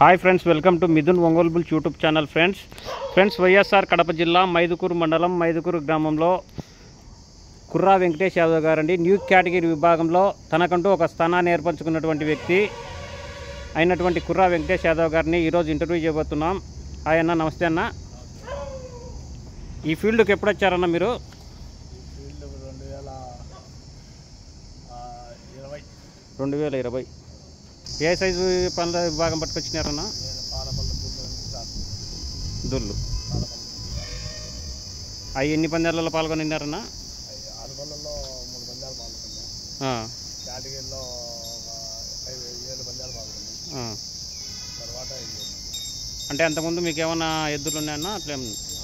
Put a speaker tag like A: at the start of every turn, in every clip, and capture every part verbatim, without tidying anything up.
A: Hi friends, welcome to Mithun Ongole bulls YouTube channel. Friends friends YSR Kadapa జిల్లా మైదుకూరు మండలం మైదుకూరు గ్రామంలో కుర్రా వెంకటేష్ యాదవ్ గారండి న్యూ కేటగిరీ విభాగంలో తనకంటూ ఒక స్థానాన్ని ఏర్పరచుకున్నటువంటి వ్యక్తి అయినటువంటి కుర్రా వెంకటేష్ యాదవ్ గారిని ఈరోజు ఇంటర్వ్యూ చేయబోతున్నాం. హాయ్ అన్న, నమస్తే అన్న. ఈ ఫీల్డ్కి ఎప్పుడు వచ్చారన్న మీరు? రెండు వేల ఇరవై ఏ సైజు పనుల విభాగం పట్టుకొచ్చినారన్న? దుళ్ళు. అవి ఎన్ని పందాలలో పాల్గొనిన్నారన్న? అంటే అంతకుముందు మీకు ఏమన్నా ఎద్దులు ఉన్నాయన్నా? అట్లే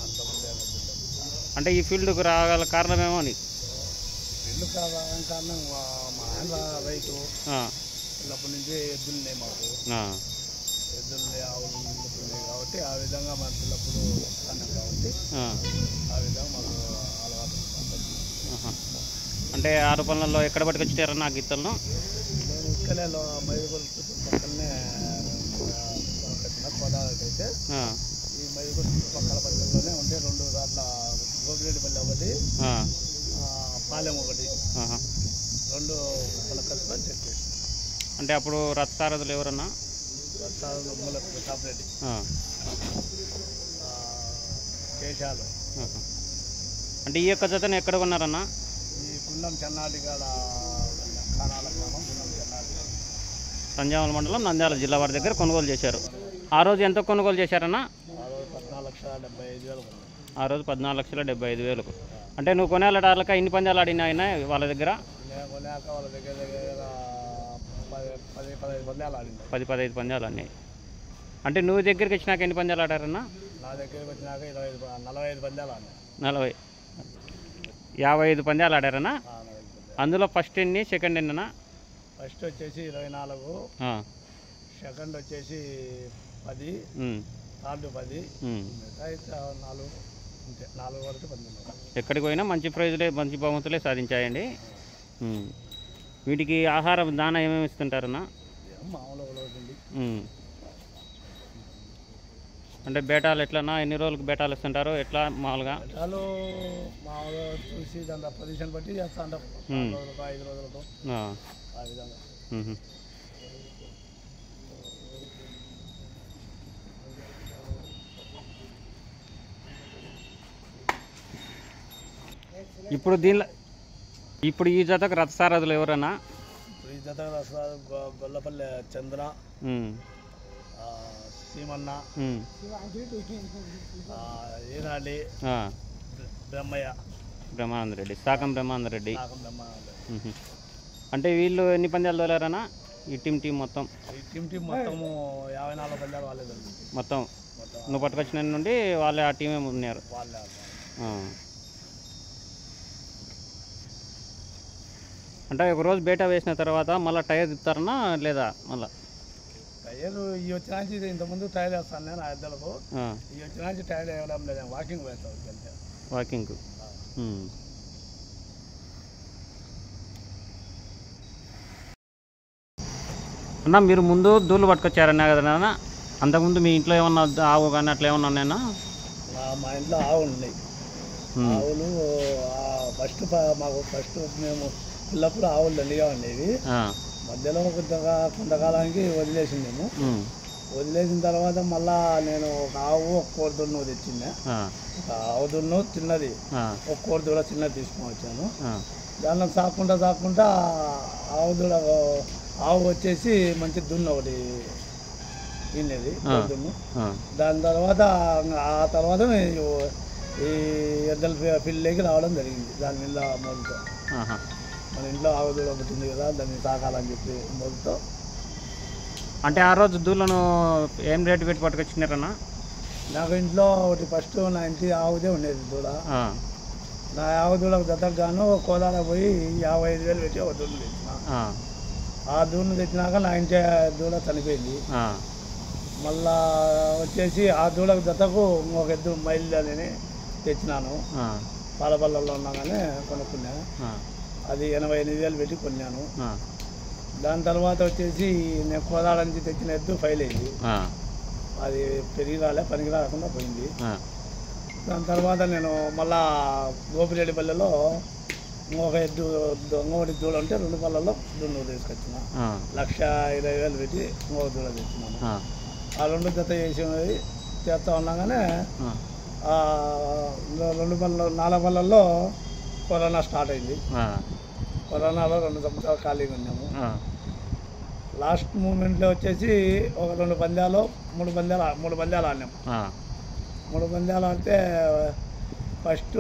A: అంటే ఈ ఫీల్డ్కు రాగల కారణమేమో అని?
B: ఫీల్డ్ కారణం మా ఆయన రైతు చిన్నప్పటి నుంచి ఎద్దులు ఉన్నాయి మాకు. ఎద్దులు ఆవులు ఉన్నాయి కాబట్టి ఆ విధంగా మన పిల్లప్పుడు అన్నాం కాబట్టి ఆ విధంగా మాకు అలవాటు.
A: అంటే ఆరు పనులలో ఎక్కడ పట్టుకొచ్చారన్న ఆ గీతలను?
B: నేను ఇక్కడే మైదుగురు చుట్టుపక్కలనే కోదావరికి అయితే ఈ మైదుగురు చుట్టుపక్కల పల్లెల్లోనే ఉంటే రెండు దాంట్లో గోపిరెడ్డి పల్లె ఒకటి, పాలెం ఒకటి, రెండు పలకత్తుకొని చెప్పేసి.
A: అంటే అప్పుడు రథసారథులు ఎవరన్నా?
B: రథసారథులు మూల ప్రతాపరెడ్డి, కేశాలు.
A: అంటే ఈ యొక్క జతను ఎక్కడ కొన్నారన్నా?
B: ఈ గుండం చెన్నాటి కాడ కానాల గ్రామం గుండం చెన్నాటి,
A: సంజామల మండలం, నంద్యాల జిల్లా వారి దగ్గర కొనుగోలు చేశారు. ఆ రోజు ఎంత కొనుగోలు చేశారన్నా?
B: ఆ రోజు పద్నాలుగు లక్షల డెబ్బై ఐదు వేలు
A: ఆ రోజు పద్నాలుగు లక్షల డెబ్బై ఐదు వేలకు. అంటే నువ్వు కొనేళ్ళ ఇన్ని పందాలు ఆడినా అయినా వాళ్ళ దగ్గర?
B: కొనాక వాళ్ళ దగ్గర దగ్గర పది పది పదహైదు పందాలు ఆడింది.
A: పది పదహైదు పందాలు అన్నాయి. అంటే నువ్వు దగ్గరికి వచ్చినాక ఎన్ని పందాలు ఆడారన్నా?
B: నా దగ్గరికి వచ్చినాక ఇరవై ఐదు నలభై ఐదు పందాలు ఆడినాయి.
A: నలభై యాభై ఐదు పందాలు ఆడారన్నా? అందులో ఫస్ట్ ఎన్ని, సెకండ్ ఎన్నన్నా?
B: ఫస్ట్ వచ్చేసి ఇరవై నాలుగు, సెకండ్ వచ్చేసి పది, థర్డ్ పది, నాలుగు నాలుగు వరకు పందాలు.
A: ఎక్కడికి పోయినా మంచి ప్రైజులే, మంచి బహుమతులే సాధించాయండి. వీటికి ఆహారం దానా ఏమేమి ఇస్తుంటారన్నా?
B: మామూలుగా ఉంటుంది.
A: అంటే బేటాలు ఎట్లన్నా, ఎన్ని రోజులకు బేటాలు ఇస్తుంటారు ఎట్లా? మామూలుగా
B: బేటాలు మామూలుగా చూసి దాని పొజిషన్ బట్టి చేస్తా ఉంటాం. ఐదు రోజులకు ఆ విధంగా.
A: ఇప్పుడు దీనిలో ఇప్పుడు ఈ జతకు రథసారథులు ఎవరన్నా?
B: ఇప్పుడు ఈ జతకు రథసారథి గొల్లపల్లి చంద్ర, సీమన్న, ఈనాడి, బ్రహ్మయ్య,
A: బ్రహ్మానంద రెడ్డి, సాకం బ్రహ్మానంద రెడ్డి.
B: బ్రహ్మానంద.
A: అంటే వీళ్ళు ఎన్ని పందాలు తోలారన్నా ఈ టీం టీం మొత్తం?
B: ఈ టీం టీం మొత్తము యాభై నాలుగు పందాలు వాళ్ళే
A: మొత్తం. నువ్వు పట్టుకొచ్చిన నుండి వాళ్ళే ఆ టీమే ఉన్నారు.
B: వాళ్ళే.
A: అంటే ఒక రోజు బేటా వేసిన తర్వాత మళ్ళీ టైర్ తిప్పుతారన్నా లేదా? మళ్ళీ
B: టైర్ ఈ వచ్చిన నుంచి ఇంతకుముందు టైర్ వేస్తాను నేను ఆ ఇద్దరుకు. ఈ వచ్చిన నుంచి టైర్ వేయడం లేదు, వాకింగ్ వేస్తాను.
A: వాకింగ్. అన్నా మీరు ముందు దూళ్ళు పట్టుకొచ్చారన్నా కదన్నా? అంతకుముందు మీ ఇంట్లో ఏమన్నా ఆవు కానీ అట్లా ఏమన్నా ఉన్నాయన్నా?
B: మా ఇంట్లో ఆవులు ఉన్నాయి. ఆవులు ఫస్ట్ మాకు ఫస్ట్ మేము పిల్లప్పుడు ఆవులు దండిగా ఉండేవి. మధ్యలో కొంతగా కొంతకాలానికి వదిలేసిందేమో. వదిలేసిన తర్వాత మళ్ళా నేను ఒక ఆవు ఒక కోడి దున్ను తెచ్చిందే. ఒక ఆవు దున్ను చిన్నది, ఒక కోడి దూడ చిన్నది తీసుకొని వచ్చాను. దానిలో సాక్కుంటా సాక్కుంటా ఆవు దూడ ఆవు వచ్చేసి మంచి దున్ను ఒకటి తినేది దున్ను. దాని తర్వాత ఆ తర్వాత ఈ ఎద్దల ఫీల్డ్లోకి రావడం జరిగింది. దాని మీద మొదలుతో మన ఇంట్లో ఆవు దూడ పుట్టింది కదా, దాన్ని సాకాలని చెప్పి మొదలుతో.
A: అంటే ఆ రోజు దూలను ఏం రేటు పెట్టి పట్టుకొచ్చినారన్నా?
B: నాకు ఇంట్లో ఒకటి ఫస్ట్ నా ఇంటి ఆవుదే ఉండేది దూడ. నా ఆవు దూడకు జతకు గాను కోదాడ పోయి యాభై ఐదు వేలు పెట్టి ఒక దూడను తెచ్చిన. ఆ దూడను తెచ్చినాక నా ఇంటి దూడ చనిపోయింది. మళ్ళా వచ్చేసి ఆ దూడకు జతకు ఒక ఎద్దు మైలు అని తెచ్చినాను. పాలపల్లలో ఉన్నాగానే కొనుక్కున్నాను. అది ఎనభై ఎనిమిది వేలు పెట్టి కొన్నాను. దాని తర్వాత వచ్చేసి నేను కోదాడ నుంచి తెచ్చిన ఎద్దు ఫైల్ అయింది. అది పెరిగి రాలే పనికి రాకుండా పోయింది. దాని తర్వాత నేను మళ్ళా గోపిరెడ్డిపల్లెలో ఒక ఎద్దు ఇంకొకటి దూడ ఉంటే రెండు పళ్ళల్లో దున్ను తీసుకొచ్చిన లక్ష ఇరవై వేలు పెట్టి ఇంకొక దూడ తెచ్చినాను. ఆ రెండు జత చేసినవి చేస్తా ఉన్నాగానే రెండు పళ్ళ నాలుగు పళ్ళల్లో కరోనా స్టార్ట్ అయింది. కరోనాలో రెండు సంవత్సరాలు ఖాళీగా ఉన్నాము. లాస్ట్ మూమెంట్లో వచ్చేసి ఒక రెండు పందాలు మూడు పందాలు మూడు పందాలు ఆడినాము. మూడు పందాలు ఆడితే ఫస్ట్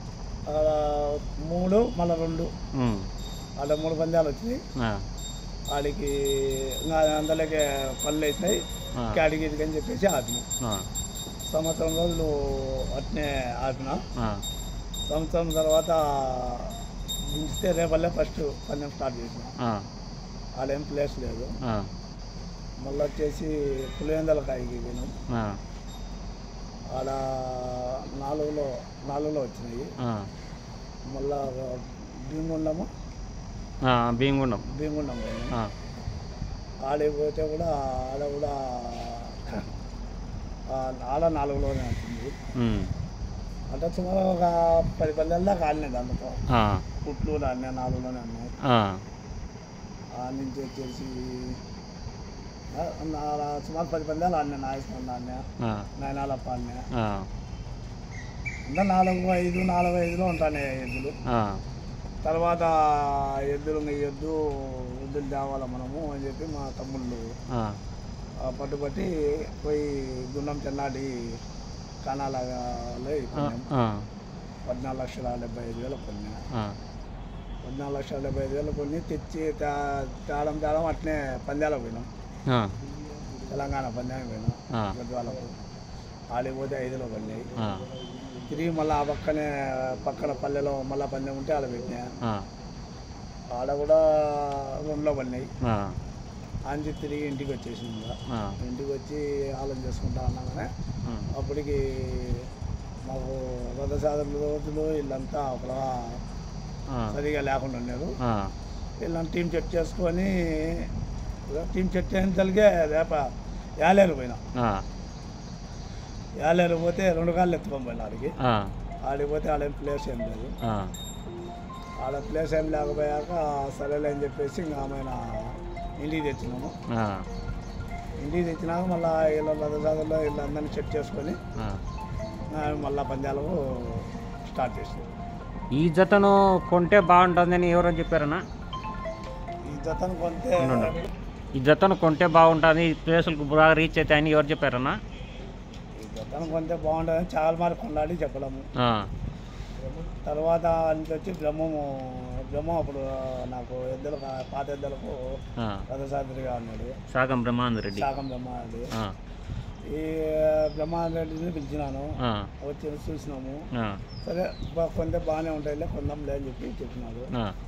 B: మూడు మళ్ళీ రెండు అలా మూడు పందాలు వచ్చినాయి. వాడికి అందులోకే పళ్ళు వేసినాయి కేటగిరీకి అని చెప్పేసి ఆపినాం. సంవత్సరం రోజులు అట్నే ఆపిన. సంవత్సరం తర్వాత దించితే రేపల్లే ఫస్ట్ పందెం స్టార్ట్ చేసిన. ఆడేం ప్లేస్ లేదు. మళ్ళీ వచ్చేసి పులివెందల కాయకి పోయినాం. ఆడ నాలుగులో నాలుగులో వచ్చినాయి. మళ్ళా భీమగుండము
A: భీమగుండం
B: భీమగుండం పోయినాం. ఆడిపోతే కూడా ఆడ కూడా ఆడ నాలుగులోనే వచ్చింది. అంటే సుమారు ఒక పది పందాల దాకా ఆడినాయి. దాంతో పుట్లు ఆడినా నాలుగులోనే ఉన్నాయి. ఆ నుంచి వచ్చేసి సుమారు పది పందాలు ఆడినా. నాగేశ్వరం ఆడినా, నయనాలప్ప ఆడినా. ఇంకా నాలుగు ఐదు నాలుగు ఐదులో ఉంటాయి ఎద్దులు. తర్వాత ఎద్దులు ఎద్దు ఎద్దులు తేవాలి మనము అని చెప్పి మా తమ్ముళ్ళు పట్టుబట్టి పోయి గుండం చెన్నాటి కనాలలో పద్నాలుగు లక్షల డెబ్బై ఐదు వేలు కొన్నా. పద్నాలుగు లక్షల డెబ్బై ఐదు వేలు కొన్ని తెచ్చి తేడం తేడం అట్నే పందాలకు పోయినాం. తెలంగాణ పందానికి పోయినాం. గద్వాలకు ఆడిపోతే ఐదులో పడినాయి. తిరిగి మళ్ళీ ఆ పక్కనే పక్కన పల్లెలో మళ్ళీ పందెం ఉంటే ఆడ పెట్టినా. ఆడ కూడా రెండులో పడినాయి. అంచి తిరిగి ఇంటికి వచ్చేసింది. ఇంటికి వచ్చి ఆలోచన చేసుకుంటా ఉన్నాగానే అప్పటికి మాకు రథసాధన రోజులు వీళ్ళంతా ఒకలా సరిగా లేకుండా ఉన్నారు. వీళ్ళని టీం చెక్ చేసుకొని టీం చెక్ చేయని తలిగే రేప యాలేరు పోయినా. యాలేరు పోతే రెండు కాళ్ళు ఎత్తుకొని పోయినా. ఆడికి ఆడిపోతే ఆడేం ప్లేస్ ఏం లేదు. ఆడ ప్లేస్ ఏం లేకపోయాక సరేలే అని చెప్పేసి ఇంకా ఆమె ఇంటికి తెచ్చినాము. ఇంటికి తెచ్చినాక మళ్ళీ వీళ్ళ రథసాధనలో వీళ్ళందరినీ చెక్ చేసుకొని మళ్ళీ పందాలకు స్టార్ట్ చేసినాం.
A: ఈ జతను కొంటే బాగుంటుందని ఎవరో చెప్పారన్నా?
B: ఈ జతను కొంటే
A: ఈ జతను కొంటే బాగుంటుంది, ఈ ప్లేసులకు బాగా రీచ్ అవుతాయని ఎవరు చెప్పారన్నా?
B: ఈ జతను కొంటే బాగుంటుందని చాలా మరి కొన్నాడి చెప్పడము. తర్వాత నుంచి వచ్చి బ్రహ్మము బ్రహ్మం అప్పుడు నాకు ఎద్దులు పాత ఎద్దులకు రథసారథిగా ఉన్నాడు
A: సాగం బ్రహ్మానంద రెడ్డి.
B: సాగం బ్రహ్మానంద ఈ బ్రహ్మానంద రెడ్డిని పిలిచినాను. వచ్చి చూసినాము. సరే కొంత బాగానే ఉంటాయిలే కొందాంలే అని చెప్పి చెప్పినాడు.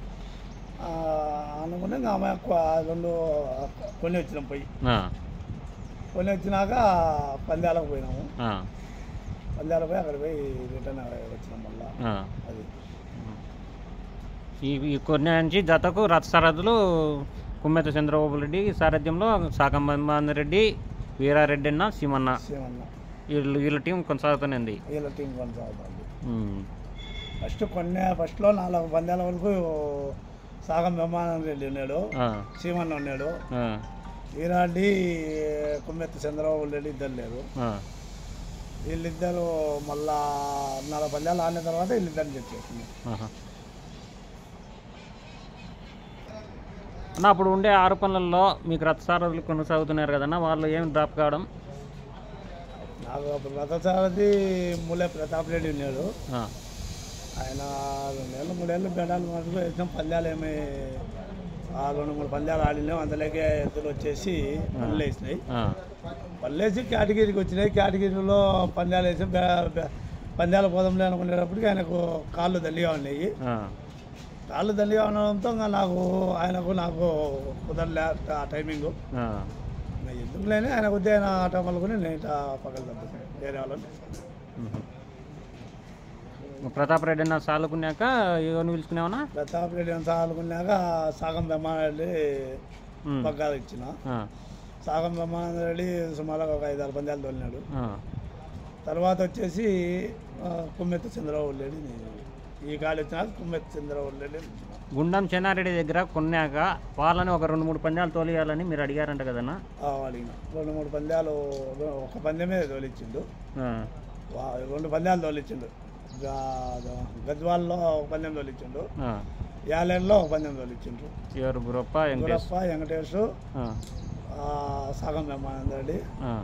B: అనుకునే ఆమె రెండు కొన్ని వచ్చినాం. పోయి కొన్ని వచ్చినాక పందాలకు పోయినాము. పందాలకు పోయి అక్కడ పోయి రిటర్న్ వచ్చినాం మళ్ళా. అది
A: ఈ కొన్ని నుంచి జతకు రథసారథులు కుమ్మెత చంద్రబాబు రెడ్డి సారథ్యంలో సాగం బ్రహ్మానంద రెడ్డి, వీరారెడ్డి అన్న, సీమన్న
B: సీమన్న
A: వీళ్ళు వీళ్ళ టీం కొనసాగుతూనే ఉంది.
B: వీళ్ళ టీం కొనసాగుతుంది. ఫస్ట్ కొన్ని ఫస్ట్లో నాలుగు పందాల వరకు సాగం బ్రహ్మానంద రెడ్డి ఉన్నాడు, సీమన్న ఉన్నాడు. వీరారెడ్డి కుమ్మెత్త చంద్రబాబు రెడ్డి ఇద్దరు లేరు. వీళ్ళిద్దరు మళ్ళా నాలుగు పందాలు ఆడిన తర్వాత వీళ్ళిద్దరిని తెచ్చేసింది.
A: అన్న అప్పుడు ఉండే ఆరు పనులలో మీకు రథసారథులు కొనసాగుతున్నారు కదన్నా, వాళ్ళు ఏం డ్రాప్ కావడం?
B: నాకు అప్పుడు రథసారథి మూలే ప్రతాప్ రెడ్డి ఉన్నాడు. ఆయన రెండేళ్ళు మూడేళ్ళు బెడాలు మటుకు వేసినాం. పందాలు ఏమి ఆ రెండు మూడు పందాలు ఆడినాం. అందులోకే ఎద్దులు వచ్చేసి పళ్ళు వేసినాయి. పళ్ళు వేసి కేటగిరీకి వచ్చినాయి. కేటగిరీలో పందాలు వేసి పందాల పోదంలో అనుకునేటప్పటికి ఆయనకు కాళ్ళు దండిగా ఉన్నాయి. కాళ్ళు దండిగా ఉండడంతో ఇంకా నాకు ఆయనకు నాకు కుదరలే ఆ టైమింగు. ఎందుకు లేని ఆయన కొద్ది ఆయన ఆట మలుకుని నేను ఇట్లా పక్కన తప్పుతాను వేరే వాళ్ళని.
A: ప్రతాప్ రెడ్డి అన్న సాలుకున్నాక ఎవరిని పిలుచుకున్నావన్నా?
B: ప్రతాప్ రెడ్డి అని సాలుకున్నాక సాగం బ్రహ్మారెడ్డి పగ్గాలు ఇచ్చిన. సాగం బ్రహ్మానంద రెడ్డి సుమారుగా ఒక ఐదారు పందాలు తోలినాడు. తర్వాత వచ్చేసి ఆ, కుమ్మెత్త చంద్రబాబు రెడ్డి నేను ఈ కాలు వచ్చినాక కుమ్మెత్త చంద్రబాబు రెడ్డి
A: గుండం చెన్నారెడ్డి దగ్గర కొన్నాక వాళ్ళని ఒక రెండు మూడు పందాలు తోలియాలని మీరు అడిగారంట కదన్నా?
B: అడిగిన రెండు మూడు పందాలు ఒక పందెమే తోలిచ్చిండు, వా- రెండు పందాలు తోలిచ్చిండు. గా- గద్వాల్లో ఒక పందెం తోలిచ్చిండు, యాలేరులో ఒక పందెం తోలిచ్చిండ్రు.
A: ఎవరు? గురప్ప వెంకటేష్
B: గురప్ప వెంకటేష్
A: ఆ,
B: ఆ, సాగం బ్రహ్మానంద రెడ్డి.
A: ఆ.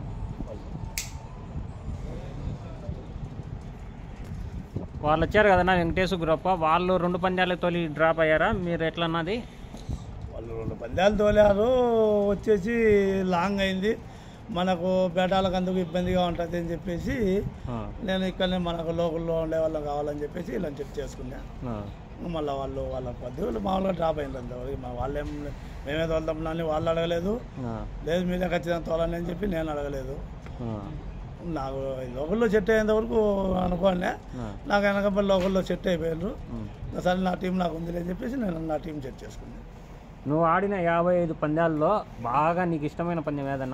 A: వాళ్ళు వచ్చారు కదన్నా వెంకటేష్ గురప్ప, వాళ్ళు రెండు పందాలు తోలి డ్రాప్ అయ్యారా? మీరు ఎట్లా అన్నది?
B: వాళ్ళు రెండు పందాలు తోలారు, వచ్చేసి లాంగ్ అయింది, మనకు బేటాలకు అందుకు ఇబ్బందిగా ఉంటుంది అని చెప్పేసి
A: ఆ,
B: నేను ఇక్కడనే మనకు లోకల్లో ఉండే వాళ్ళం కావాలని చెప్పేసి ఇలా చెక్ చేసుకున్నా.
A: ఆ,
B: మళ్ళీ వాళ్ళు వాళ్ళ పద్ధతులు మామూలుగా డ్రాప్ అయింది అంత. వాళ్ళేం మేమే తోలుతామని వాళ్ళు అడగలేదు,
A: ఆ,
B: లేదు మీరే ఖచ్చితంగా తోలని అని చెప్పి నేను అడగలేదు.
A: ఆ,
B: నాకు లోకల్లో సెట్ అయ్యేంత వరకు అనుకోండి,
A: ఆ.
B: నాకు వెనక లోకల్లో సెట్ అయిపోయారు.
A: ఉమ్.
B: సరే నా టీం నాకు ఉంది అని చెప్పేసి నేను నా టీం సెట్ చేసుకున్నాను.
A: నువ్వు ఆడిన యాభై ఐదు పందాల్లో బాగా నీకు ఇష్టమైన పందెం ఏదన్నా?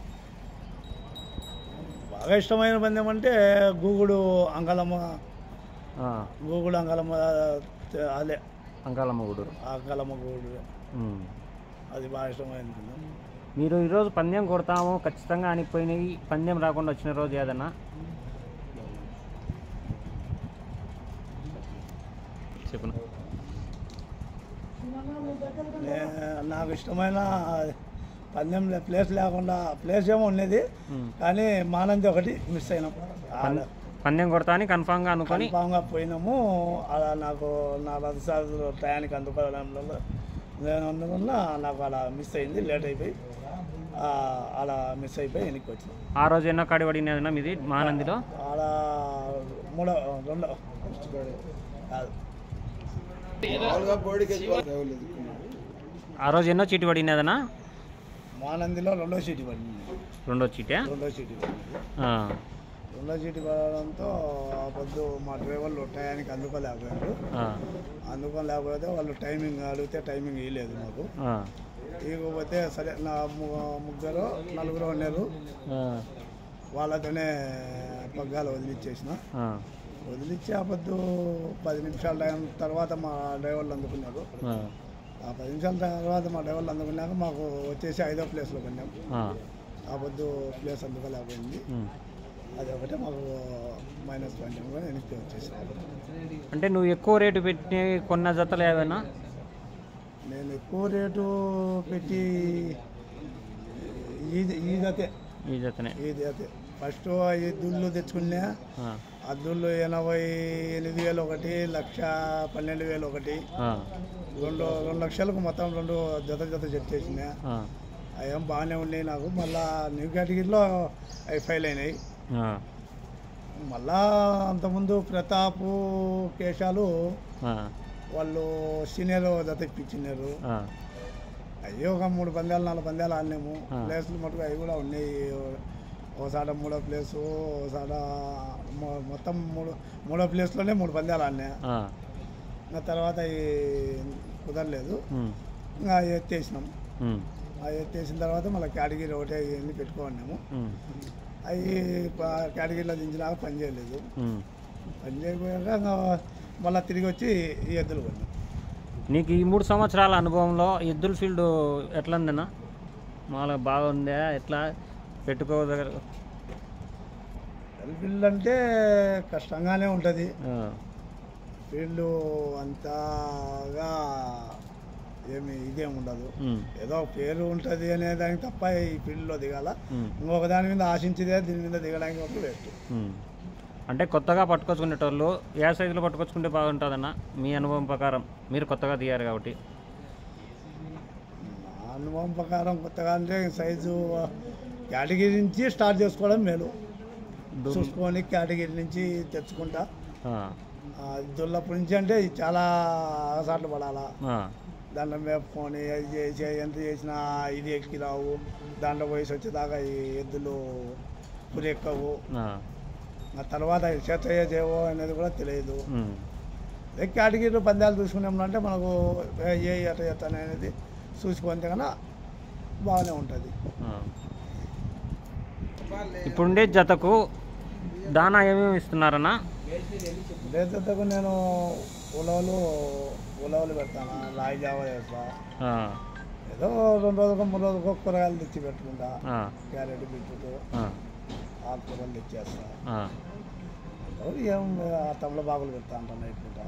B: బాగా ఇష్టమైన పందెం అంటే గూగుడు అంగళమ్మ,
A: ఆ,
B: గూగుడు అంగళమ్మ, అదే
A: అంకాలమ్మ గుడు.
B: అంగళమ్మ గూగుడు,
A: ఉమ్.
B: అది బాగా ఇష్టమైన పందెం.
A: మీరు ఈరోజు పందెం కొడతాము ఖచ్చితంగా అనిపోయినాయి, పందెం రాకుండా వచ్చిన రోజు ఏదన్నా చెప్పు.
B: నే- నాకు ఇష్టమైన పందెం లే- ప్లేస్ లేకుండా, ప్లేస్ ఏమో ఉండేది
A: ఉమ్.
B: కానీ మానంది ఒకటి మిస్ అయినాం. ఆడ
A: పందెం కొడతా అని కన్ఫామ్గా అనుకొని
B: కన్ఫామ్గా పోయినాము. అలా నాకు నా రథసార్లు టయానికి అందుకోవడంలో నేను అందువల్ల నాకు అలా మిస్ అయింది, లేట్ అయిపోయి ఆ, అలా మిస్ అయిపోయి వెనక్కి వచ్చినాం.
A: ఆ రోజు ఎన్నో కాడి పడినదన్నా మీది మహానందిలో?
B: ఆడ మూడో రెండో కాదు,
A: ఆ రోజు ఎన్నో చీటి పడినదన్నా?
B: మానందిలో రెండో సీటు పడింది.
A: రెండో చీటే?
B: రెండో సీటు పడింది.
A: ఆ,
B: రెండో సీటు పడడంతో ఆ పొద్దు మా డ్రైవర్లు టయానికి అందుకోలేకపోయారు.
A: ఆ,
B: అందుకోలేకపోతే వాళ్ళు టైమింగ్ అడిగితే టైమింగ్ ఇవ్వలేదు మాకు.
A: ఆ,
B: ఇకపోతే సరే నా ము- ముగ్గురు నలుగురు ఉన్నారు,
A: ఆ,
B: వాళ్ళతోనే పగ్గాలు వదిలిచ్చేసిన.
A: ఆ,
B: వదిలిచ్చి ఆ పొద్దు పది నిమిషాల టైం తర్వాత మా డ్రైవర్లు అందుకున్నారు.
A: ఆ,
B: ఆ పది నిమిషాల తర్వాత మా డ్రైవర్లు అందుకున్నాక మాకు వచ్చేసి ఐదో ప్లేస్లో కొన్నాం.
A: ఆ,
B: ఆ పొద్దు ప్లేస్ అందుకోలేకపోయింది,
A: ఉమ్.
B: అది ఒకటే మాకు మైనస్ పాయింట్ కూడా వెనక్కి వచ్చేసాను.
A: అంటే నువ్వు ఎక్కువ రేటు పెట్టి కొన్న జతలు ఏవైనా?
B: నేను ఎక్కువ రేటు పెట్టి ఈది ఈదతే
A: ఈ జతనే?
B: ఈది అతే ఫస్ట్ ఈ దుళ్ళు తెచ్చుకున్నా.
A: ఆ,
B: ఆ దుళ్ళు ఎనభై ఎనిమిది వేలు ఒకటి, లక్ష పన్నెండు వేలు ఒకటి,
A: ఆ,
B: రెండు రెండు లక్షలకు మొత్తం రెండు జత జత సెట్ చేసినా.
A: ఆ,
B: అవేం బాగానే ఉన్నాయి నాకు. మళ్ళా న్యూ కేటగిరీలో అవి ఫైల్ అయినాయి.
A: ఆ,
B: మళ్ళా అంతకుముందు ప్రతాపు కేశాలు
A: ఆ,
B: వాళ్ళు సీనియర్ జత ఇప్పించినారు.
A: ఆ,
B: అవి ఒక మూడు పందాలు నాలుగు పందాలు ఆడినాము.
A: ఆ.
B: ప్లేస్లు మటుకు అవి కూడా ఉన్నాయి. ఒకసారి మూడో ప్లేసు, ఒకసారి మొ- మొత్తం మూడు మూడో ప్లేస్లోనే మూడు పందాలు ఆడినా.
A: ఆ,
B: ఇంకా తర్వాత అవి కుదరలేదు,
A: ఉమ్,
B: ఇంకా ఎత్తేసినాం.
A: ఉమ్,
B: ఆ ఎత్తేసిన తర్వాత మళ్ళీ కేటగిరీ ఒకటే ఇవన్నీ పెట్టుకున్నాము.
A: ఉమ్,
B: అవి కేటగిరీలో దించినాక పని చేయలేదు.
A: ఉమ్.
B: పని చేయకపోయాక ఇంకా మళ్ళీ తిరిగి వచ్చి ఈ ఎద్దులు కొన్నాం.
A: నీకు ఈ మూడు సంవత్సరాల అనుభవంలో ఎద్దుల ఫీల్డ్ ఎట్లా ఉందన్నా? మామూలుగా బాగుందా? ఎట్లా పెట్టుకోదగ్గర?
B: ఫీల్డ్ అంటే కష్టంగానే ఉంటుంది.
A: ఆ,
B: ఫీల్డ్ అంతగా ఏమి ఇదేం ఉండదు,
A: ఉమ్,
B: ఏదో పేరు ఉంటుంది అనే దానికి తప్ప ఈ ఫీల్డ్లో దిగాల.
A: ఉమ్,
B: ఇంకొక దాని మీద ఆశించిదే దీని మీద దిగడానికి ఒక వేస్ట్.
A: ఉమ్. అంటే కొత్తగా పట్టుకొచ్చుకునేటోళ్ళు ఏ సైజులో పట్టుకొచ్చుకుంటే బాగుంటుందన్న మీ అనుభవం ప్రకారం? మీరు కొత్తగా దిగారు కాబట్టి.
B: నా అనుభవం ప్రకారం కొత్తగా అంటే సైజు కేటగిరీ నుంచి స్టార్ట్ చేసుకోవడం మేలు.
A: దు-
B: చూసుకొని కేటగిరీ నుంచి తెచ్చుకుంటా.
A: ఆ,
B: దుల్లప్పటి నుంచి అంటే చాలా సార్లు పడాలా,
A: ఆ,
B: దాంట్లో మేపుకొని అది చేసి ఎంత చేసినా ఇది ఎక్కి రావు. దాంట్లో వయసు వచ్చేదాకా ఈ ఎద్దులు పురి ఎక్కవు.
A: ఆ,
B: ఆ తర్వాత చేత చేయవో అనేది కూడా తెలియదు.
A: ఉమ్,
B: అదే కేటగిరీలో పందాలు చూసుకున్నామంటే మనకు ఏ ఎట ఎత్త అనేది చూసుకుంటే కన్నా బాగానే ఉంటుంది.
A: ఇప్పుడుండే జతకు దానా ఏమేమి ఇస్తున్నారన్నా?
B: ఇదే జతకు నేను ఉలవలు ఉలవలు పెడతాను, రాయి జావ చేస్తా, ఏదో రెండు రోజులకు మూడు రోజులకు కూరగాయలు తెచ్చి పెట్టుకుంటా, క్యారెట్ బీట్రూట్ ఆకుకూరలు తెచ్చేస్తా, ఏం తమలపాకులు పెడతా అంటాను నైట్కుంటా.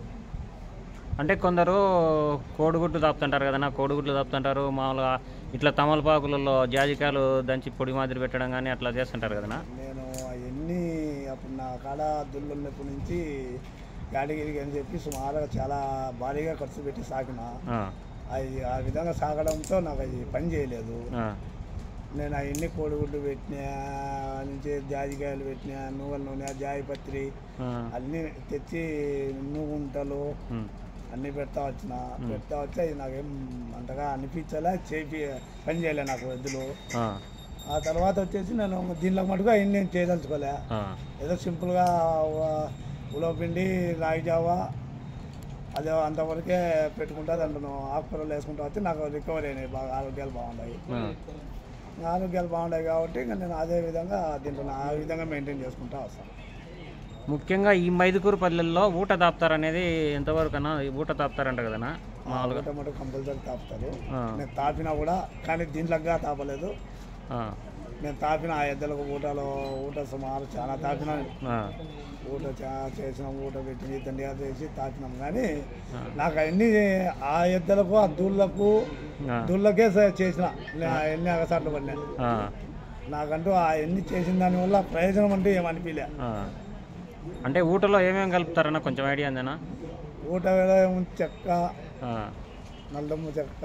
A: అంటే కొందరు కోడిగుడ్లు దాపుతుంటారు కదన్నా, కోడిగుడ్లు దాపుతుంటారు మామూలుగా ఇట్లా తమలపాకులలో జాజికాయలు దంచి పొడి మాదిరి పెట్టడం కానీ అట్లా చేస్తుంటారు కదన్నా.
B: నేను అవన్నీ అప్పుడు నా కాడ దుల్లు ఉన్నప్పటి నుంచి గాడిగిరికి అని చెప్పి సుమారుగా చాలా భారీగా ఖర్చు పెట్టి సాకిన, అది ఆ విధంగా సాగడంతో నాకు అది పని చేయలేదు. నేను అవన్నీ కోడిగుడ్లు పెట్టినా నుంచి జాజికాయలు పెట్టినా, నువ్వుల నూనె, జాయిపత్రి అన్నీ తెచ్చి నువ్వుంటలు అన్నీ పెడతా వచ్చిన పెడతా వచ్చి అది నాకేం అంతగా అనిపించలే, చేపి పని చేయలే నాకు ఎద్దులు. ఆ తర్వాత వచ్చేసి నేను దీనిలో మటుకు అవన్నీ నేను చేయదలుచుకోలే, ఏదో సింపుల్గా ఉలవపిండి రాగి జావా అదే అంతవరకే పెట్టుకుంటా, దాంట్లో ఆకుకూరలు వేసుకుంటా వచ్చి నాకు రికవరీ అయినాయి, బాగా ఆరోగ్యాలు బాగున్నాయి. ఆరోగ్యాలు బాగున్నాయి కాబట్టి ఇంకా నేను అదే విధంగా దీంట్లో ఆ విధంగా మెయింటైన్ చేసుకుంటా వస్తాను.
A: ముఖ్యంగా ఈ మైదుకూరు పల్లెల్లో ఊట తాపుతారు అనేది ఎంతవరకు అన్నా? ఊట తాపుతారంట కదన్నా మామూలుగా?
B: ఊట మటుకు కంపల్సరీ తాపుతారు. నేను తాపినా కూడా కానీ దీంట్లోగా తాపలేదు. నేను తాపిన ఆ ఎద్దలకు ఊటలో ఊట సుమారు చాలా తాపినాను, ఊట చేసినాం, ఊట పెట్టి దండిగా చేసి తాపినాం. కానీ నాకు అవన్నీ ఆ ఎద్దలకు ఆ దూళ్ళకు దూళ్ళకే చేసిన ఎన్ని అగసాట్లు పడినా, నాకంటూ ఆ ఎన్ని చేసిన దానివల్ల ప్రయోజనం అంటూ ఏమనిపించలే.
A: అంటే ఊటలో ఏమేమి కలుపుతారన్నా కొంచెం ఐడియా ఉందేనా?
B: ఊట చెక్క, నల్లమ్మ చెక్క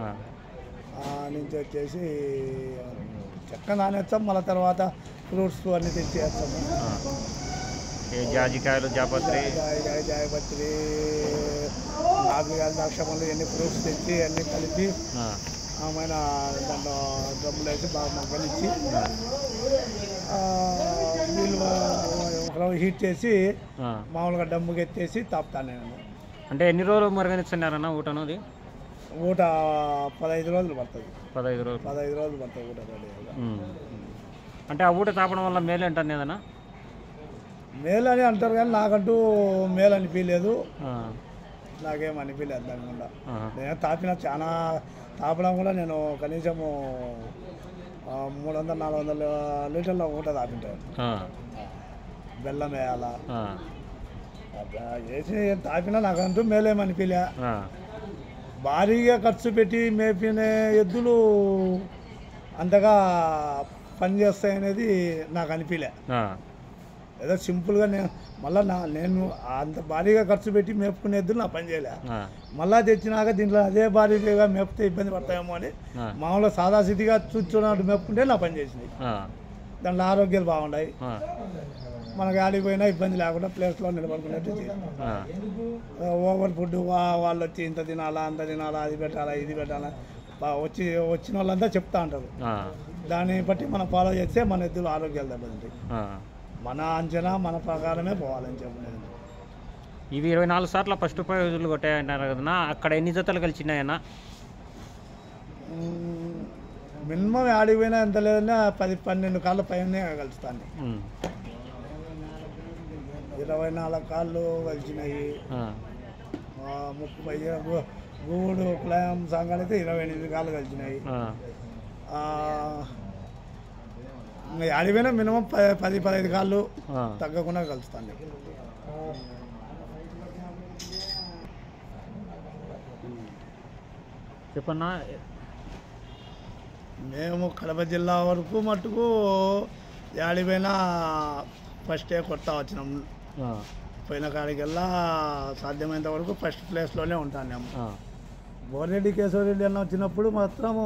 B: నుంచి వచ్చేసి చెక్క నానేస్తాం, మళ్ళీ తర్వాత ఫ్రూట్స్ అన్నీ తెచ్చి వేస్తాము.
A: జాజికాయలు, జాపత్రి,
B: జాయపత్రి, ఆకులు, ద్రాక్షపళ్ళు ఎన్ని ఫ్రూట్స్ తెచ్చి అన్నీ కలిపి ఆమెన దాంట్లో డబ్బులు వేసి బాగా మగ్గనిచ్చి నీళ్ళు ఒక హీట్ చేసి మామూలుగా డమ్ముకి ఎత్తేసి తాపుతాను నేను.
A: అంటే ఎన్ని రోజులు మరగనిస్తున్నారన్న ఊటను? అది
B: ఊట పదహైదు రోజులు పడుతుంది.
A: పదహైదు రోజులు
B: పదహైదు రోజులు పడుతుంది ఊట రెడీ.
A: అంటే ఆ ఊట తాపడం వల్ల మేలు అంటాను ఏదన్నా?
B: మేలు అని అంటారు కానీ నాకంటూ మేలు అనిపించలేదు, నాకేం అనిపించలేదు దానివల్ల. నేను తాపిన చాలా తాపడం కూడా నేను కనీసము మూడు వందల నాలుగు వందల లీటర్ల ఊట తాపింటాను. బెల్లం వేయాలా వేసి తాపినా నాకంటూ మేలేమనిపించలే. భారీగా ఖర్చు పెట్టి మేపిన ఎద్దులు అంతగా పనిచేస్తాయనేది నాకు అనిపించలే. ఏదో సింపుల్గా నేను మళ్ళీ నా నేను అంత భారీగా ఖర్చు పెట్టి మేపుకునే ఎద్దులు నా పని చేయలే. మళ్ళీ తెచ్చినాక దీంట్లో అదే భారీగా మేపితే ఇబ్బంది పడతాయేమో అని మామూలుగా సాదాసిద్ధిగా చూచున్నట్టు మేపుకుంటే నా పని చేసినాయి. దాంట్లో ఆరోగ్యాలు బాగున్నాయి, మనకు ఆడిపోయినా ఇబ్బంది లేకుండా ప్లేస్లో నిలబడుకున్నట్టు ఓవర్ ఫుడ్ వాళ్ళు వచ్చి ఇంత తినాలా అంత తినాలా అది పెట్టాలా ఇది పెట్టాలా వచ్చి వచ్చిన వాళ్ళంతా చెప్తా ఉంటారు. దాన్ని బట్టి మనం ఫాలో చేస్తే మన ఎద్దులు ఆరోగ్యాలు దెబ్బతింటాయి. మన అంచనా మన ప్రకారమే పోవాలని చెప్పలేదు.
A: ఇవి ఇరవై నాలుగు సార్లు ఫస్ట్ ప్రైజులు కొట్టాయంటారు కదన్నా, అక్కడ ఎన్ని జతలు కలిసినాయన్నా?
B: మినిమం ఆడిపోయినా ఎంత లేదన్నా పది పన్నెండు కాళ్ళ పైన కలుస్తాను. ఇరవై నాలుగు కాళ్ళు కలిసినాయి. ముప్పై గూడు కులాయం సంఘాలు అయితే ఇరవై ఎనిమిది కాళ్ళు కలిసినాయి. ఆడిపోయినా మినిమం పది పదహైదు కాళ్ళు తగ్గకుండా కలుస్తాను.
A: చెప్పన్నా,
B: మేము కడప జిల్లా వరకు మట్టుకు ఆడిపోయినా ఫస్టే కొడతా వచ్చినాం. పోయిన కాడికెల్లా సాధ్యమైనంత వరకు ఫస్ట్ ప్లేస్లోనే ఉంటాను మేము. బోరెడ్డి కేశవరెడ్డి అన్న వచ్చినప్పుడు మాత్రము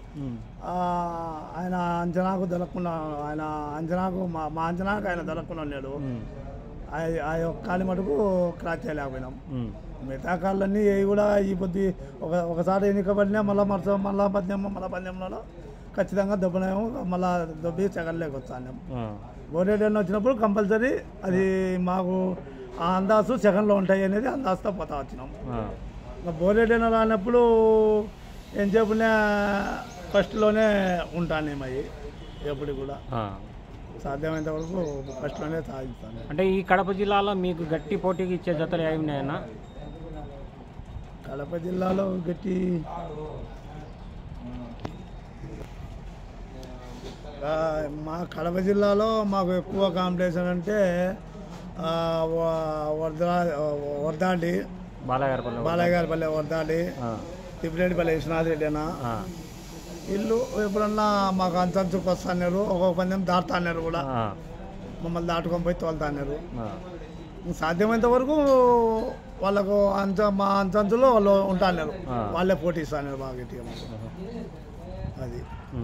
B: ఆయన అంచనాకు దొరకకుండా ఆయన అంచనాకు మా మా అంచనాకు ఆయన దొరకకుండా ఉన్నాడు. ఆ యొక్క కాలి మటుకు క్రాచ్ చేయలేకపోయినాం. మిగతా కాళ్ళన్నీ ఏ కూడా ఈ పొద్దు ఒక ఒకసారి ఎన్నికబడినా మళ్ళీ మరస మళ్ళా పద్యం మళ్ళీ పద్యంలో ఖచ్చితంగా దెబ్బనేమో మళ్ళీ దెబ్బి చెగలేక వచ్చాను. బోరెడ్డి అన్న వచ్చినప్పుడు కంపల్సరీ అది మాకు ఆ అందాజు సెకండ్లో ఉంటాయి అనేది అందాజుతో పోతా వచ్చినాం. బోరెడ్డి అన్న రానప్పుడు ఏం చెప్పున్నా ఫస్ట్లోనే ఉంటాను అవి ఎప్పుడు కూడా సాధ్యమైనంత వరకు ఫస్ట్లోనే సాధిస్తాను.
A: అంటే ఈ కడప జిల్లాలో మీకు గట్టి పోటీకి ఇచ్చే జతలు ఏమి ఉన్నాయన్నా?
B: కడప జిల్లాలో గట్టి ఆ, మా కడప జిల్లాలో మాకు ఎక్కువ కాంపిటీషన్ అంటే ఆ, వ- వర్ధా వర్ధాడి
A: బాలగారిపల్లి
B: బాలయ్యగారిపల్లె వర్ధాడి తిప్పిరెడ్డిపల్లి విశ్వనాథ్ రెడ్డి అన్న వీళ్ళు ఎప్పుడన్నా మాకు అంచంచుకు వస్తాన్నారు, ఒక్కొక్క పందెం దాటుతాన్నారు కూడా, మమ్మల్ని దాటుకొని పోయి తోలుతాన్నారు. సాధ్యమైనంత వరకు వాళ్ళకు అంచ మా అంచంచులో వాళ్ళు ఉంటాన్నారు, వాళ్ళే పోటీ ఇస్తున్నారు బాగా గట్టిగా. అది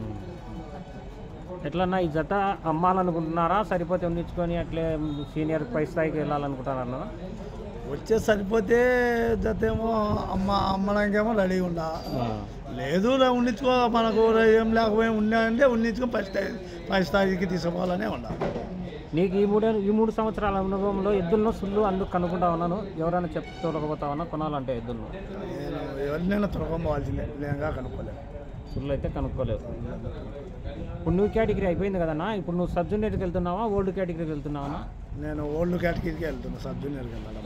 A: ఎట్లన్నా ఈ జత అమ్మాలనుకుంటున్నారా, సరిపోతే ఉండించుకొని అట్లే సీనియర్ పై స్థాయికి వెళ్ళాలనుకుంటున్నారా?
B: వచ్చే సరిపోతే జత ఏమో అమ్మ అమ్మడానికేమో రెడీగా ఉండా, లేదు ఉండించుకో మనకు ఏం లేకపోయి ఉన్నాయంటే ఉండించుకొని ఫస్ట్ స్థాయి ఫస్ట్ స్థాయికి తీసుకోవాలనే ఉండాలి.
A: నీకు ఈ మూడే ఈ మూడు సంవత్సరాల అనుభవంలో ఎద్దులను సుళ్ళు అందుకు కనుక్కుంటా ఉన్నాను, ఎవరైనా చెప్ తోలకపోతా ఉన్నా కొనాలంటే ఎద్దులను
B: నేను ఎవరినైనా తొలగపోవాల్సిందే, నేనుగా కనుక్కోలేను.
A: సుళ్ళు అయితే కనుక్కోలేవు. ఇప్పుడు నువ్వు కేటగిరీ అయిపోయింది కదన్నా, ఇప్పుడు నువ్వు సబ్ జూనియర్కి వెళ్తున్నావా ఓల్డ్ కేటగిరీకి వెళ్తున్నావా?
B: నేను ఓల్డ్ కేటగిరీకి వెళ్తున్నా, సబ్ జూనియర్కి వెళ్ళాలి.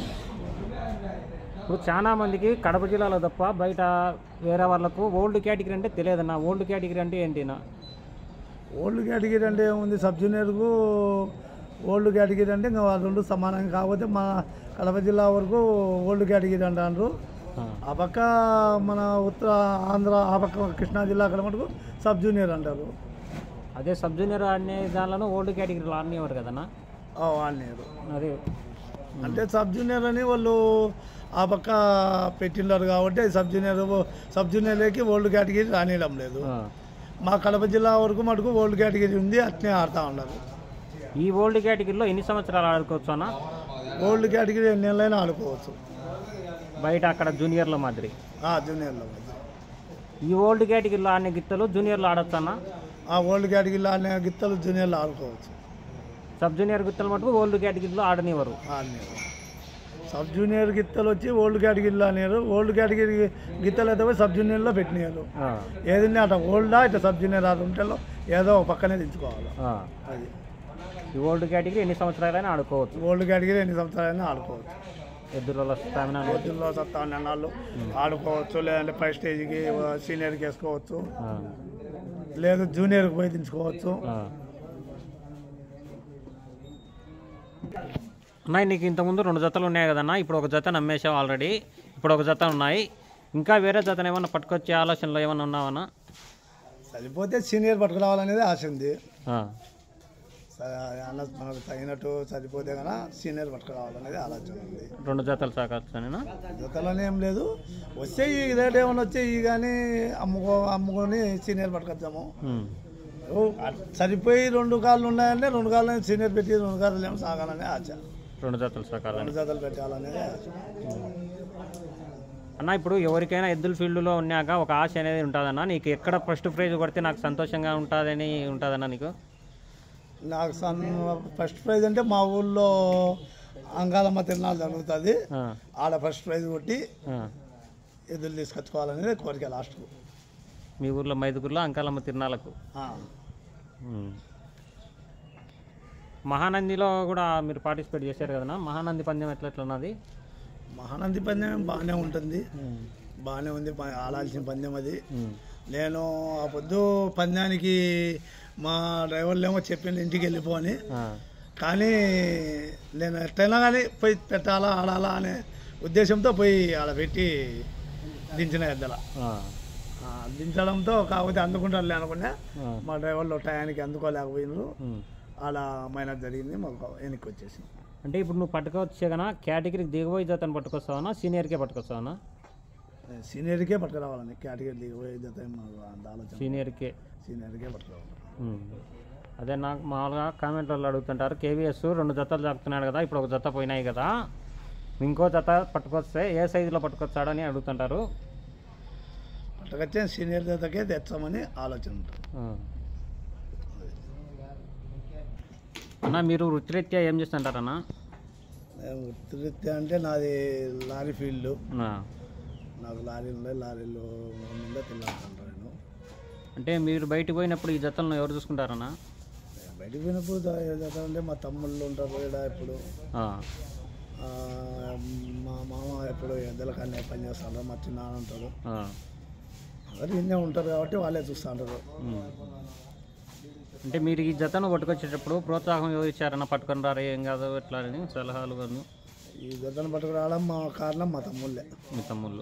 A: ఇప్పుడు చాలా మందికి కడప జిల్లాలో తప్ప బయట వేరే వాళ్ళకు ఓల్డ్ కేటగిరీ అంటే తెలియదన్నా. ఓల్డ్ కేటగిరీ అంటే ఏంటినా?
B: ఓల్డ్ కేటగిరీ అంటే ఏముంది, సబ్ జూనియర్కు ఓల్డ్ కేటగిరీ అంటే ఇంకా వాళ్ళు రెండు సమానంగా, కాకపోతే మా కడప జిల్లా వరకు ఓల్డ్ కేటగిరీ అంటారు. ఆ పక్క మన ఉత్తర ఆంధ్ర ఆ పక్క కృష్ణా జిల్లా అక్కడ మటుకు సబ్ జూనియర్ అంటారు.
A: అదే సబ్ జూనియర్ అనే దానిలో ఓల్డ్ కేటగిరీలో ఆడనేవారు కదన్నా?
B: ఆడినారు.
A: అదే
B: అంటే సబ్ జూనియర్ అని వాళ్ళు ఆ పక్క పెట్టినారు కాబట్టి సబ్ జూనియర్ సబ్ జూనియర్లకి ఓల్డ్ కేటగిరీ రానియడం లేదు. మా కడప జిల్లా వరకు మటుకు ఓల్డ్ కేటగిరీ ఉంది, అట్నే ఆడుతూ ఉన్నారు.
A: ఈ ఓల్డ్ కేటగిరీలో ఎన్ని సంవత్సరాలు ఆడుకోవచ్చు అన్న?
B: ఓల్డ్ కేటగిరీ ఎన్ని నెలలైనా ఆడుకోవచ్చు,
A: బయట అక్కడ జూనియర్ల మాదిరి.
B: జూనియర్లో
A: ఈ ఓల్డ్ కేటగిరీలో ఆడిన గిత్తలు జూనియర్లో ఆడొచ్చు అన్న?
B: ఆ ఓల్డ్ కేటగిరీలో ఆడిన గిత్తలు జూనియర్లో ఆడుకోవచ్చు.
A: సబ్ జూనియర్ గిత్తలు మటుకు ఓల్డ్ కేటగిరీలో ఆడనివ్వరు.
B: ఆడినారు. సబ్ జూనియర్ గిత్తలు వచ్చి ఓల్డ్ కేటగిరీలో ఆడినారు, ఓల్డ్ కేటగిరీ గిత్తలు అయితే సబ్ జూనియర్లో పెట్టినారు. ఏదైనా అట్లా ఓల్డా ఇట్లా సబ్ జూనియర్ ఆడు ఉంటే ఏదో ఒక పక్కనే తెచ్చుకోవాలి. అది
A: ఈ ఓల్డ్ కేటగిరీ ఎన్ని సంవత్సరాలైనా ఆడుకోవచ్చు.
B: ఓల్డ్ కేటగిరీ ఎన్ని సంవత్సరాలైనా ఆడుకోవచ్చు.
A: ఎద్దులలో స్టామినా
B: ఎద్దుల్లో సత్తా వాళ్ళు ఆడుకోవచ్చు, లేదంటే ఫైవ్ స్టేజ్కి సీనియర్కి వేసుకోవచ్చు, లేదు జూనియర్కి పోయి దించుకోవచ్చు.
A: అన్నాయి నీకు ఇంతకుముందు రెండు జతలు ఉన్నాయి కదన్నా, ఇప్పుడు ఒక జత నమ్మేసావు ఆల్రెడీ, ఇప్పుడు ఒక జత ఉన్నాయి, ఇంకా వేరే జతను ఏమన్నా పట్టుకొచ్చే ఆలోచనలో ఏమన్నా ఉన్నావన్నా?
B: సరిపోతే సీనియర్ పట్టుకురావాలనేది ఆశ ఉంది. అన్న మనకు తగినట్టు సరిపోతే కన్నా సీనియర్ పట్టుకురావాలనేది ఆలోచన ఉంది.
A: రెండు జతలు సాకాల్సిన
B: జతలోనే ఏం లేదు, వస్తే ఈ రేట్ ఏమైనా వచ్చే ఈ కానీ అమ్ముకో అమ్ముకొని సీనియర్ పట్టుకొచ్చాము. సరిపోయి రెండు కాళ్ళు ఉన్నాయంటే రెండు కాళ్ళు సీనియర్ పెట్టి రెండు కాళ్ళు ఏమో సాగాలనే ఆశ.
A: రెండు జతలు సాగాలి,
B: రెండు జతలు పెట్టాలనేది ఆశ.
A: అన్న ఇప్పుడు ఎవరికైనా ఎద్దుల ఫీల్డ్లో ఉన్నాక ఒక ఆశ అనేది ఉంటుందన్న, నీకు ఎక్కడ ఫస్ట్ ప్రైజ్ కొడితే నాకు సంతోషంగా ఉంటుందని ఉంటుందన్న నీకు?
B: నాకు సన్ ఫస్ట్ ప్రైజ్ అంటే మా ఊళ్ళో అంగాలమ్మ తిరునాళ్ళు జరుగుతుంది, ఆడ ఫస్ట్ ప్రైజ్ కొట్టి ఎద్దులు తీసుకొచ్చుకోవాలనేది కోరిక లాస్ట్కు.
A: మీ ఊర్లో మైదుగురులో అంకాలమ్మ తిరునాళ్ళకు. మహానందిలో కూడా మీరు పార్టిసిపేట్ చేశారు కదన్నా, మహానంది పందెం ఎట్లా ఎట్లా ఉన్నది?
B: మహానంది పందెం బాగానే ఉంటుంది, బాగానే ఉంది, ఆడాల్సిన పందెం అది. నేను ఆ పొద్దు పందెానికి మా డ్రైవర్లు ఏమో చెప్పింది ఇంటికి వెళ్ళిపోని, కానీ నేను ఎట్లయినా కానీ పోయి పెట్టాలా ఆడాలా అనే ఉద్దేశంతో పోయి ఆడ పెట్టి దించిన ఎద్దల దించడంతో, కాకపోతే అందుకుంటారులే అనుకున్నా, మా డ్రైవర్లు టయానికి అందుకోలేకపోయినారు, ఆడ మైనస్ జరిగింది, మాకు వెనక్కి వచ్చేసి.
A: అంటే ఇప్పుడు నువ్వు పట్టుకొచ్చే కన్నా కేటగిరీకి దిగబోయే జతను పట్టుకొస్తావన్నా సీనియర్కే పట్టుకొస్తావన్నా?
B: సీనియర్కే పట్టుకురావాలని, కేటగిరీ దిగబోయే జత మాకు అంత ఆలోచన.
A: సీనియర్కే
B: సీనియర్కే పట్టుకురావాలి.
A: అదే నాకు మామూలుగా కామెంట్లలో అడుగుతుంటారు, కేవీఎస్ రెండు జతలు చెప్తున్నాడు కదా, ఇప్పుడు ఒక జత పోయినాయి కదా, ఇంకో జత పట్టుకొస్తే ఏ సైజులో పట్టుకొచ్చాడని అడుగుతుంటారు.
B: పట్టుకొచ్చే సీనియర్ జతకే తెచ్చామని ఆలోచన ఉంటుంది.
A: అన్న మీరు వృత్తిరీత్యా ఏం చేస్తుంటారన్నా?
B: వృత్తిరీత్యా అంటే నాది లారీ ఫీల్డ్, నాకు లారీలు ఉన్నాయి, లారీలో మీద తిన్నాను నేను.
A: అంటే మీరు బయటకు పోయినప్పుడు ఈ జతలను ఎవరు చూసుకుంటారన్నా?
B: బయటకు పోయినప్పుడు జత అంటే మా తమ్ముళ్ళు ఉంటారు ఇక్కడ ఇప్పుడు, మా మామ ఎప్పుడు ఎద్దల కన్నా పని చేస్తుంటారు, మా చిన్న ఉంటారు, అందరు ఇన్నే ఉంటారు కాబట్టి వాళ్ళే చూస్తూ ఉంటారు.
A: అంటే మీరు ఈ జతను పట్టుకొచ్చేటప్పుడు ప్రోత్సాహం ఎవరు ఇచ్చారన్నా? పట్టుకొని రారు ఏం కాదు ఎట్లా అని సలహాలు కానీ?
B: ఈ జతను పట్టుకురావడం మా కారణం మా తమ్ముళ్ళే.
A: మీ తమ్ముళ్ళు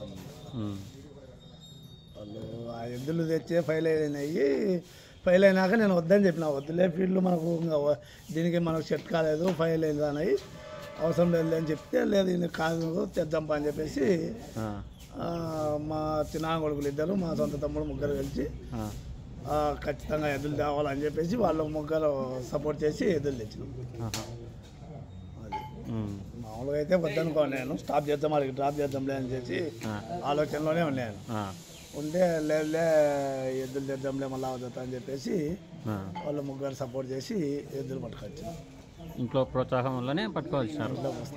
B: వాళ్ళు ఆ ఎద్దులు తెచ్చే ఫైల్ అయినాయి. ఫైల్ అయినాక నేను వద్దని చెప్పిన, వద్దులే ఫీల్డ్ మనకు దీనికి మనకు సెట్ కాలేదు, ఫైల్ అయింది అన్నాయి, అవసరం లేదు అని చెప్తే లేదు ఇది కాదు తెద్దాం అని చెప్పేసి మా చిన్న కొడుకులు ఇద్దరు మా సొంత తమ్ముడు ముగ్గురు కలిసి ఖచ్చితంగా ఎద్దులు తేవాలని చెప్పేసి వాళ్ళు ముగ్గురు సపోర్ట్ చేసి ఎద్దులు తెచ్చినాం. అది మామూలుగా అయితే వద్దనుకో, నేను స్టాప్ చేద్దాం వాళ్ళకి డ్రాప్ చేద్దాంలే అని చెప్పి ఆలోచనలోనే ఉన్నాను. ఉంటే లేదులే ఎద్దులు తెద్దాంలే మళ్ళీ అవుతా అని చెప్పేసి వాళ్ళు ముగ్గురు సపోర్ట్ చేసి ఎద్దులు పట్టుకొచ్చాను.
A: ఇంట్లో ప్రోత్సాహం వల్లనే పట్టుకోవాల్సినారు.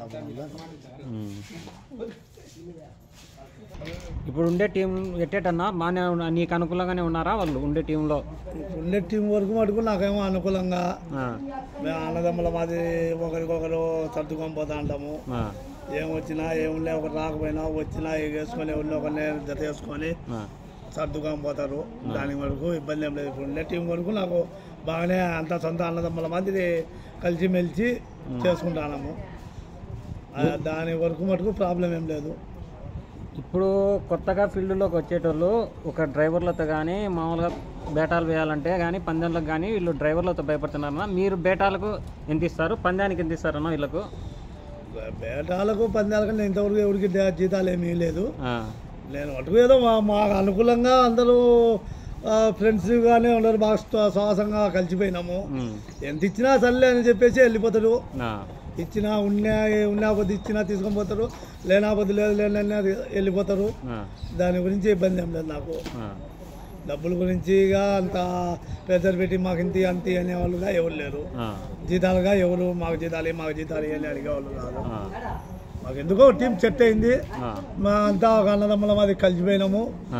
A: ఇప్పుడు ఉండే టీం ఎట్టేటన్నా బాగానే నీకు అనుకూలంగానే ఉన్నారా వాళ్ళు ఉండే టీంలో?
B: ఉండే టీం వరకు మటుకు నాకేమో అనుకూలంగా, మేము అన్నదమ్ముల మాది ఒకరికొకరు సర్దుకొని పోతా ఉంటాము. ఏం వచ్చినా ఏముండే ఒకరు రాకపోయినా వచ్చినా వేసుకొని ఎవరిని ఒకరిని జత వేసుకొని సర్దుకొని పోతారు. దాని వరకు ఇబ్బంది ఏం లేదు. ఇప్పుడు ఉండే టీం వరకు నాకు బాగానే అంత సొంత అన్నదమ్ముల మాదిరి కలిసిమెలిసి చేసుకుంటాము. దాని వరకు మటుకు ప్రాబ్లం ఏం లేదు.
A: ఇప్పుడు కొత్తగా ఫీల్డ్లోకి వచ్చేటోళ్ళు ఒక డ్రైవర్లతో కానీ మామూలుగా బేటాలు వేయాలంటే కానీ పందెంలకు కానీ వీళ్ళు డ్రైవర్లతో భయపడుతున్నారన్నా? మీరు బేటాలకు ఎంత ఇస్తారు, పందానికి ఎంత ఇస్తారన్నా వీళ్ళకు?
B: బేటాలకు పందాలకు నేను ఇంతవరకు ఎవరికి జీతాలు ఏమీ లేదు. నేను అటుకు ఏదో మా మాకు అనుకూలంగా అందరూ ఫ్రెండ్స్గానే ఉన్నారు, బాగా శ్వాసంగా కలిసిపోయినాము. ఎంత ఇచ్చినా సర్లే అని చెప్పేసి వెళ్ళిపోతారు. ఇచ్చినా ఉన్నా ఉన్నా కొద్ది ఇచ్చినా తీసుకొని పోతారు, లేనా కొద్ది లేదు లేనన్నా వెళ్ళిపోతారు. దాని గురించి ఇబ్బంది ఏం లేదు నాకు. డబ్బుల గురించి ఇక అంత ప్రెజర్ పెట్టి మాకు ఇంత అంత అనేవాళ్ళుగా ఎవరు లేరు. జీతాలుగా ఎవరు మాకు జీతాలు మాకు జీతాలు అని అడిగేవాళ్ళు కాదు. మాకు ఎందుకో టీం సెట్ అయింది, మా అంతా ఒక అన్నదమ్ముల మాది కలిసిపోయినాము.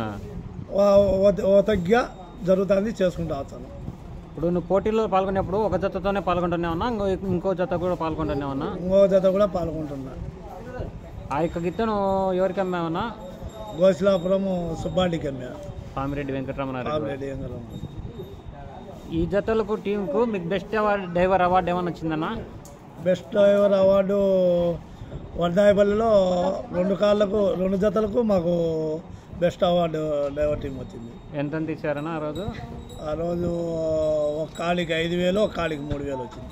B: తగ్గా జరుగుతుంది, చేసుకుంటూ వస్తాను.
A: ఇప్పుడు నువ్వు పోటీల్లో పాల్గొనేప్పుడు ఒక జతతోనే పాల్గొంటున్నావన్నా ఇంకో ఇంకో జత కూడా పాల్గొంటున్నావన్నా?
B: ఇంకో జత కూడా పాల్గొంటున్నా.
A: ఆ యొక్క గిత్తను ఎవరికి అమ్మావన్నా?
B: గోసిలాపురం సుబ్బారెడ్డికి అమ్మా.
A: పామిరెడ్డి వెంకటరమణారెడ్డి.
B: రెడ్డి వెంకటరమణ.
A: ఈ జతలకు టీంకు మీకు బెస్ట్ అవార్డు డ్రైవర్ అవార్డు ఏమన్నా వచ్చిందన్నా?
B: బెస్ట్ డ్రైవర్ అవార్డు వడ్డాయిపల్లిలో రెండు కార్లకు రెండు జతలకు మాకు బెస్ట్ అవార్డు డ్రైవర్ టీం వచ్చింది.
A: ఎంత ఇచ్చారన్నా ఆ రోజు?
B: ఆ రోజు ఒక కాడికి ఐదు వేలు ఒక కాడికి మూడు వేలు వచ్చింది.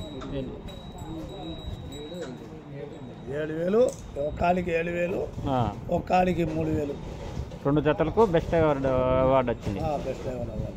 B: ఏడు వేలు ఒక కాడికి ఏడు వేలు ఒక కాడికి మూడు వేలు
A: రెండు జతలకు బెస్ట్ అవార్డు అవార్డు వచ్చింది.
B: Best driver award.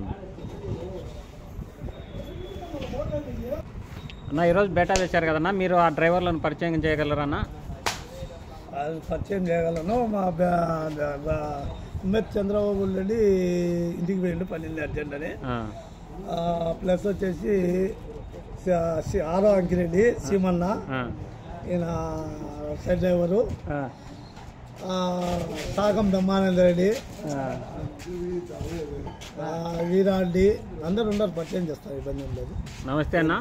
A: అన్న ఈరోజు బేటా వేశారు కదన్నా, మీరు ఆ డ్రైవర్లను పరిచయం చేయగలరన్నా?
B: అది పరిచయం చేయగలను. మా ఉమ్మేత్ చంద్రబాబు రెడ్డి ఇంటికి పోయిండు పన్నెండు అర్జెంట్ అని. ప్లస్ వచ్చేసి ఆరో అంకిరెడ్డి సీమన్న, ఈయన సైడ్ డ్రైవరు. సాగం బ్రహ్మానంద రెడ్డి, వీరారెడ్డి అందరు ఉన్నారు, పరిచయం చేస్తారు, ఇబ్బంది ఏం లేదు.
A: నమస్తే అన్న.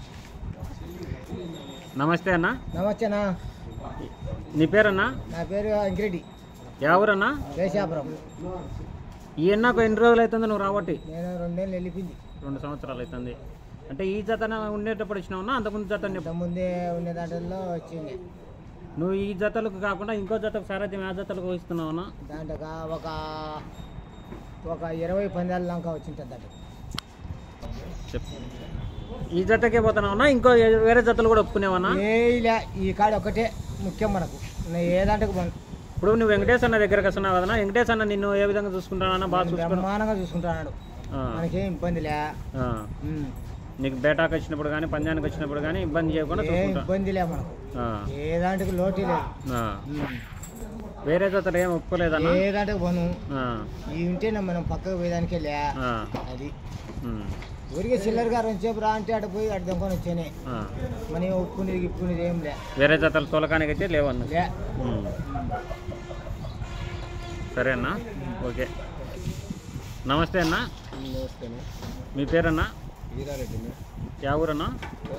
A: నమస్తే అన్న.
C: నమస్తే అన్న.
A: నీ పేరన్నా?
C: నా పేరు అంకిరెడ్డి.
A: ఎవరన్నా?
C: వేశాపురం.
A: ఈ ఎన్నాకు ఎన్ని రోజులు అవుతుంది నువ్వు రాబట్టి?
C: నేను రెండేళ్ళు వెళ్ళిపోయింది.
A: రెండు సంవత్సరాలు అవుతుంది. అంటే ఈ జత ఉండేటప్పుడు వచ్చినావున్నా అంతకుముందు జత?
C: ముందే ఉండే దాంట్లో వచ్చింది.
A: నువ్వు ఈ జతలకు కాకుండా ఇంకో జతకు సారథ్యం ఆ జతలకు ఇస్తున్నావునా?
C: దాంట్లో ఒక ఒక ఇరవై పందాల దాకా వచ్చింటుంది దాంట్లో.
A: చెప్పు. ఈ జతకే పోతున్నావునా ఇంకో వేరే జతలు కూడా ఒప్పుకునేవన్నా?
C: ఏ ఈ కాడ ఒకటే ముఖ్యం మనకు, ఏ దాంట్లో పోను.
A: ఇప్పుడు నువ్వు వెంకటేష్ అన్న దగ్గరకు వస్తున్నావు కదన్నా, వెంకటేష్ అన్న నిన్ను ఏ విధంగా చూసుకుంటానన్నా? బాగా
C: బ్రహ్మాండంగా చూసుకుంటాడు, మనకేం ఇబ్బంది లే.
A: నీకు బేటాకు వచ్చినప్పుడు కానీ పందానికి వచ్చినప్పుడు కానీ ఇబ్బంది చేయకుండా
C: ఇబ్బంది లే మనకు, ఏ దాంట్లో లోటు లేదు.
A: వేరే జతలు ఏం ఒప్పుకోలేదన్నా?
C: ఏ దాంట్లో పోను, ఇవి ఉంటేనే మనం పక్కకు పోయేదానికే లే. అది ఊరికే చిల్లర గారు వచ్చేపు రా అంటే అటు పోయి అటు దొంగని వచ్చానే, మనం ఒప్పుకునేది ఇప్పుకునేది ఏం లే.
A: వేరే జతలు తోలకానికి అయితే లేవన్నా?
C: లే.
A: సరే అన్న, ఓకే. నమస్తే అన్న.
B: నమస్తే.
A: మీ పేరన్నా?
B: వీరారెడ్డి.
A: యా ఊరన్నా?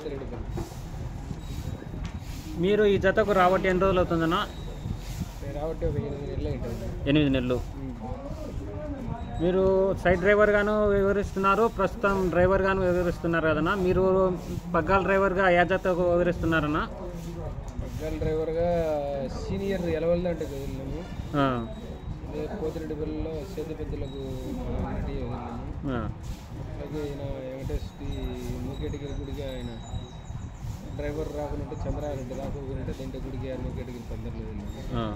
A: మీరు ఈ జతకు రాబట్టి ఎన్ని రోజులు అవుతుందన్నా?
B: రాబట్టి ఒక ఎనిమిది నెలలు అవుతుంది.
A: ఎనిమిది నెలలు. మీరు సైడ్ డ్రైవర్గాను వివరిస్తున్నారు, ప్రస్తుతం డ్రైవర్గాను వివరిస్తున్నారు కదన్నా. మీరు పగ్గాల డ్రైవర్గా ఏ జతకు వివరిస్తున్నారన్నా?
B: పగ్గాల డ్రైవర్గా సీనియర్ ఎలవల్దంటే వదిలినాము. పోతిరెడ్డిపల్లిలో సేద పెద్దలకు రెడీ వదిలినాము. అలాగే ఈయన వెంకటేష్కి మూకేటిగిరి గుడికి ఆయన డ్రైవర్ రాకునంటే చంద్రారెడ్డి రాకుంటే దీంట్లో గుడికి మూకేటిగిరి పందర్లు వదిలినాము.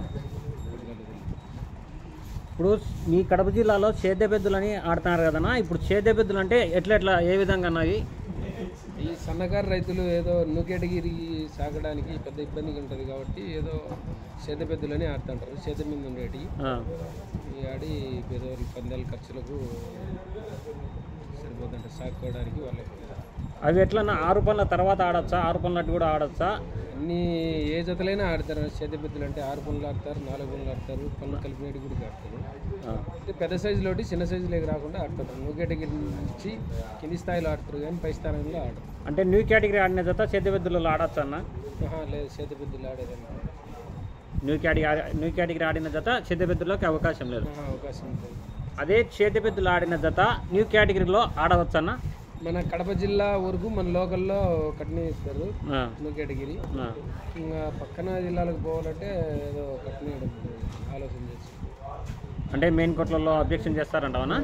A: ఇప్పుడు మీ కడప జిల్లాలో సేద్యపెద్దులని ఆడుతున్నారు కదన్నా. ఇప్పుడు సేద్యపెద్దులు అంటే ఎట్లా ఎట్లా ఏ విధంగా అన్నవి?
B: ఈ సన్నకారు రైతులు ఏదో నూకేటగిరి సాగడానికి పెద్ద ఇబ్బందిగా ఉంటుంది కాబట్టి ఏదో సేద్యపెద్దులని ఆడుతుంటారు. సేద్యం మీద ఉండేటి ఈ ఆడి పేదవాళ్ళ పందాల ఖర్చులకు సరిపోతుంటే సాగుకోవడానికి వాళ్ళకి.
A: అవి ఎట్లన్నా ఆరు పనుల తర్వాత ఆడచ్చా, ఆరు పనులట్టు కూడా ఆడచ్చా?
B: అన్నీ ఏ జతలైనా ఆడతారు. సేద్యపెద్దులు అంటే ఆరు పనులు ఆడతారు, నాలుగు పనులు ఆడతారు, పనులు కలిపినట్టు కూడా ఆడతారు. అంటే పెద్ద సైజులోటి చిన్న సైజులోకి రాకుండా ఆడుతుంటారు. న్యూ కేటగిరీ నుంచి కింది స్థాయిలో ఆడతారు కానీ పై స్థానంలో ఆడతారు.
A: అంటే న్యూ కేటగిరీ ఆడిన జత సేద్యపెద్దులలో ఆడచ్చు అన్న?
B: లేదు, సేద్యపెద్దులు ఆడేదాన్ని.
A: న్యూ కేటగిరీ న్యూ కేటగిరీ ఆడిన జత సేద్యపెద్దులోకి అవకాశం లేదు.
B: అవకాశం ఉంటుంది.
A: అదే సేద్యపెద్దులు ఆడిన జత న్యూ కేటగిరీలో ఆడవచ్చు అన్న?
B: మన కడప జిల్లా వరకు మన లోకల్లో కట్నీ ఇస్తారు న్యూ కేటగిరీ. ఇంకా పక్కన జిల్లాలకు పోవాలంటే ఏదో కట్నీ ఆలోచన చేసి
A: అంటే మెయిన్ కోర్టులలో అబ్జెక్షన్ చేస్తారంటావనా?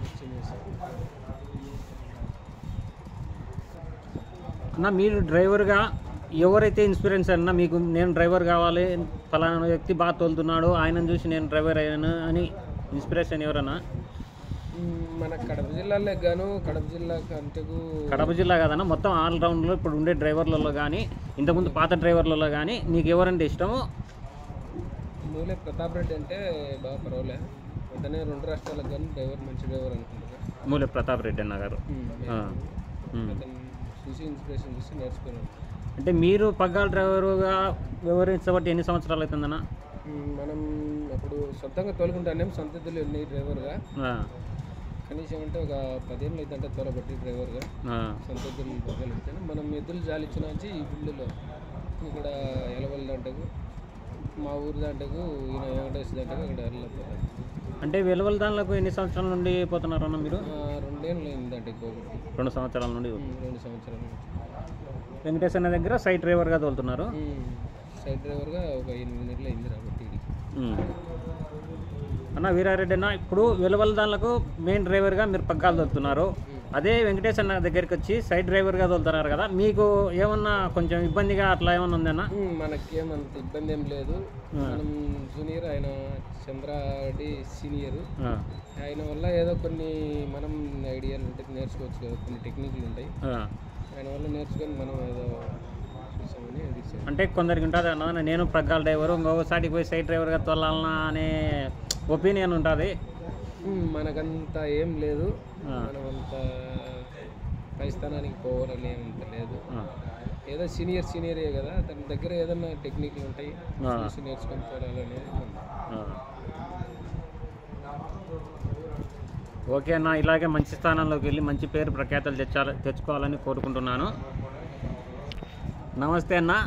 A: అన్న మీరు డ్రైవర్గా ఎవరైతే ఇన్స్పిరెన్స్ అన్నా మీకు నేను డ్రైవర్ కావాలి, ఫలానా వ్యక్తి బాగా తోలుతున్నాడు, ఆయనను చూసి నేను డ్రైవర్ అయ్యాను అని ఇన్స్పిరేషన్ ఎవరన్నా?
B: మన కడప జిల్లాలో గాను కడప జిల్లా కంటకు
A: కడప జిల్లా కదన్నా మొత్తం ఆల్రౌండ్లో ఇప్పుడు ఉండే డ్రైవర్లలో కానీ ఇంతకుముందు పాత డ్రైవర్లలో కానీ నీకు ఎవరంటే ఇష్టము?
B: మూలే ప్రతాప్ రెడ్డి అంటే బాగా పర్వాలే. అతనే రెండు రాష్ట్రాలకు కానీ డ్రైవర్ మంచి డ్రైవర్ అనుకుంటున్నా.
A: మూలే ప్రతాప్ రెడ్డి అన్న గారు.
B: అతను చూసి ఇన్స్పిరేషన్ చూసి నేర్చుకున్నాను.
A: అంటే మీరు పగ్గాల డ్రైవరుగా వివరించబట్టి ఎన్ని సంవత్సరాలు అవుతుందన్నా?
B: మనం అప్పుడు సొంతంగా తోలుకుంటానేం, సొంత ఎద్దులు ఉన్నాయి డ్రైవర్గా. కనీసం అంటే ఒక పదిహేను అవుతుంటే తోలబట్టి డ్రైవర్గా సొంత ఎద్దులు పగ్గాలు పెడతాను. మనం ఎద్దులు జాలిచ్చిన నుంచి ఈ బిల్లులో ఇక్కడ ఎలవల్ దాంటకు మా ఊరు దాంటకు ఈయన వెంకటేష్ దాంటకు ఇక్కడ వెళ్ళిపోతారు.
A: అంటే వెలువల దానిలకు ఎన్ని సంవత్సరాల నుండి పోతున్నారు అన్న మీరు?
B: రెండేళ్ళు అయిందంటే పోగొట్టి.
A: రెండు సంవత్సరాల నుండి.
B: రెండు సంవత్సరాల నుంచి
A: వెంకటేష్ అన్న దగ్గర సైడ్ డ్రైవర్గా తోలుతున్నారు.
B: సైడ్ డ్రైవర్గా ఒక ఎనిమిది నెలలు అయింది రాబట్టి.
A: అన్న వీరారెడ్డి అన్న, ఇప్పుడు వెలువల దానిలకు మెయిన్ డ్రైవర్గా మీరు పగ్గాలు తోలుతున్నారు. అదే వెంకటేష్ అన్న దగ్గరికి వచ్చి సైడ్ డ్రైవర్గా తోలుతున్నారు కదా, మీకు ఏమన్నా కొంచెం ఇబ్బందిగా అట్లా ఏమన్నా ఉందన్న?
B: మనకేమంత ఇబ్బంది ఏం లేదు. మనం జూనియర్, ఆయన చంద్రారెడ్డి సీనియర్. ఆయన వల్ల ఏదో కొన్ని మనం ఐడియాలు ఉంటాయి, నేర్చుకోవచ్చు కదా, కొన్ని టెక్నిక్లు ఉంటాయి. ఆయన వల్ల నేర్చుకొని మనం ఏదో
A: అంటే కొందరికి ఉంటుంది అన్న, నేను పగ్గాల డ్రైవరు ఇంకొకసారికి పోయి సైడ్ డ్రైవర్గా తోలాలన్నా అనే ఒపీనియన్ ఉంటుంది.
B: మనకంత ఏం లేదు, మనం అంత పై స్థానానికి పోవాలని ఏమంత లేదు. ఏదో సీనియర్ సీనియరే కదా, తన దగ్గర ఏదైనా టెక్నిక్లు ఉంటాయి, చూసి నేర్చుకొని పోవాలనేది.
A: ఓకే అన్న, ఇలాగే మంచి స్థానంలోకి వెళ్ళి మంచి పేరు ప్రఖ్యాతలు తెచ్చాలి తెచ్చుకోవాలని కోరుకుంటున్నాను. నమస్తే అన్న.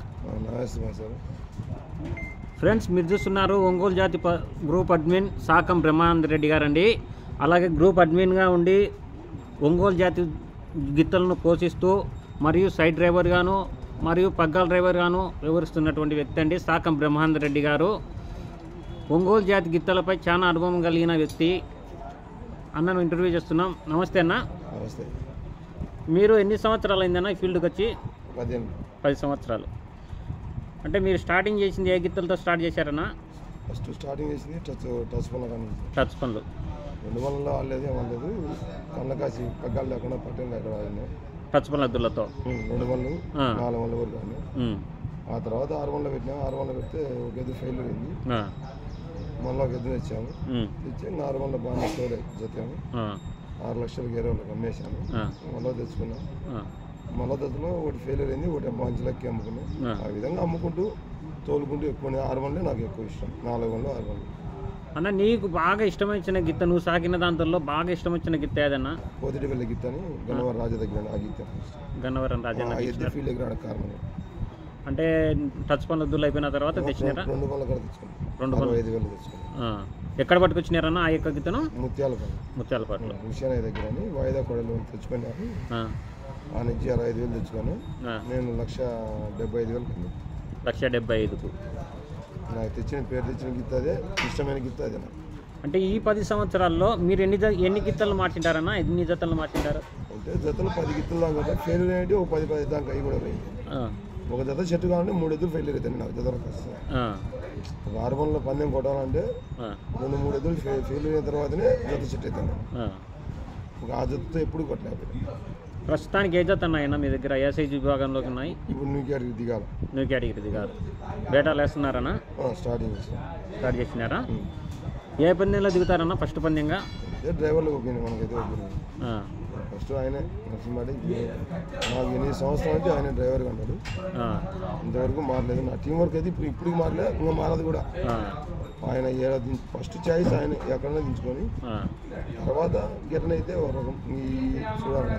A: ఫ్రెండ్స్, మీరు చూస్తున్నారు ఒంగోలు జాతి ప గ్రూప్ అడ్మిన్ సాకం బ్రహ్మానంద రెడ్డి గారండి. అలాగే గ్రూప్ అడ్మిన్గా ఉండి ఒంగోలు జాతి గిత్తలను పోషిస్తూ మరియు సైడ్ డ్రైవర్గాను మరియు పగ్గాల డ్రైవర్గాను వివరిస్తున్నటువంటి వ్యక్తి అండి సాకం బ్రహ్మానంద రెడ్డి గారు. ఒంగోలు జాతి గిత్తలపై చాలా అనుభవం కలిగిన వ్యక్తి. అన్నను ఇంటర్వ్యూ చేస్తున్నాం. నమస్తే అన్న.
B: నమస్తే.
A: మీరు ఎన్ని సంవత్సరాలు అయిందన్న ఈ ఫీల్డ్కి వచ్చి?
B: పదిహేను
A: పది సంవత్సరాలు. అంటే మీరు స్టార్టింగ్ చేసింది ఏ గిత్తలతో స్టార్ట్ చేశారన్నా?
B: ఫస్ట్ స్టార్టింగ్ చేసింది టచ్ టచ్ పనులు. కానీ
A: టచ్ పనులు
B: రెండు వందలు ఆడలేదు, ఏమలేదు. కళ్ళ కాసి పగ్గాలు లేకుండా పట్టేం లేకుండా ఆడినాయి
A: టచ్ పనుల ఎద్దులతో.
B: రెండు వందలు నాలుగు వందల వరకు ఆడినాయి. ఆ తర్వాత ఆరు వందలు పెట్టినాం. ఆరు వందలు పెడితే ఒక ఎద్దు ఫెయిల్ అయింది. మళ్ళీ ఒక ఎద్దు తెచ్చాము. తెచ్చి నాలుగు వందల బాగా స్టోర్ జతాము. ఆరు లక్షలకి ఇరవై వాళ్ళకి అమ్మేశాము. మళ్ళీ తెచ్చుకున్నాం. మళ్ళీ దశలో ఒకటి ఫెయిల్యూర్ అయింది, ఒకటి మంచులకి అమ్ముకున్నాం. ఆ విధంగా అమ్ముకుంటూ తోలుకుంటూ ఎక్కువ ఆరు వందలే నాకు ఎక్కువ ఇష్టం. నాలుగు వందలు ఆరు వందలు
A: అన్న నీకు బాగా ఇష్టమైన గిత్త నువ్వు సాకిన దాంట్లో బాగా ఇష్టం వచ్చిన గిత్త ఏదన్నా?
D: పోతిటి వెళ్ళి గిత్తని గన్నవరం రాజా దగ్గర ఆ గిత్త
A: గన్నవరం రాజన్న
D: ఫీల్డ్ దగ్గర కారణం
A: అంటే టచ్ పనులు దుల్లు అయిపోయిన తర్వాత తెచ్చినారా?
D: రెండు పనులు కూడా తెచ్చుకోండి,
A: రెండు
D: పనులు ఐదు వేలు తెచ్చుకోండి.
A: ఎక్కడ పట్టుకొచ్చినారన్న ఆ యొక్క గిత్తను?
D: ముత్యాలపాడు
A: ముత్యాలపాటలో
D: హుషానయ్య దగ్గర అని వాయిదా కొడలు తెచ్చుకున్నారు. ఆ నుంచి అరవై ఐదు వేలు తెచ్చుకొని నేను లక్ష డెబ్బై ఐదు వేలు
A: లక్ష డెబ్బై ఐదుకు
D: నాకు తెచ్చిన పేరు తెచ్చిన గిత్త అదే, ఇష్టమైన గిత్త అదే నాకు.
A: అంటే ఈ పది సంవత్సరాల్లో మీరు ఎన్ని జ- ఎన్ని గిత్తలు మార్చింటారన్నా? ఎన్ని జతలు మార్చింటారు?
D: అంటే జతలు పది గిత్తలు దాకా ఫెయిల్ అనేవి ఒక పది పది దాకా అవి కూడా పోయింది. ఒక జత చెట్టు కావాలంటే మూడు ఎద్దులు ఫెయిల్ అవుతాయి నాకు జతలకు వస్తాయి. ఒక ఆరు పనుల పందెం కొట్టాలంటే రెండు మూడు ఎద్దులు ఫెయిల్ ఫెయిల్ అయిన తర్వాతనే జత చెట్టు అవుతాను. ఒక ఆ జతతో ఎప్పుడు కొట్టలేకపోయింది.
A: ప్రస్తుతానికి ఏ జత ఉన్నాయన్నా మీ దగ్గర? ఏ సైజు విభాగంలోకి ఉన్నాయి?
D: ఇప్పుడు నువ్వు క్యాటగిరీ దిగాలి.
A: నువ్వు కేటగిరీ దిగారు. బేటాలు వేస్తున్నారన్నా?
D: స్టార్టింగ్ చేస్తాను.
A: స్టార్ట్ చేసినారా? ఏ పందెంలో దిగుతారన్నా ఫస్ట్ పందెంగా?
D: అదే డ్రైవర్లకు ఒపీనియన్, మనకైతే ఒపీనియన్ ఫస్ట్ ఆయనే నరసింహాడి. నాకు ఎనిమిది సంవత్సరాల నుంచి ఆయన డ్రైవర్గా అన్నాడు, ఇంతవరకు మారలేదు. నా టీం వర్క్ అయితే ఇప్పుడు ఇప్పటికి మారలేదు, ఇంకా మారదు కూడా. ఆయన ఫస్ట్ చాయిస్ ఆయన ఎక్కడైనా దించుకొని తర్వాత గిటన్ అయితే ఒక రకం ఈ చూడాలి.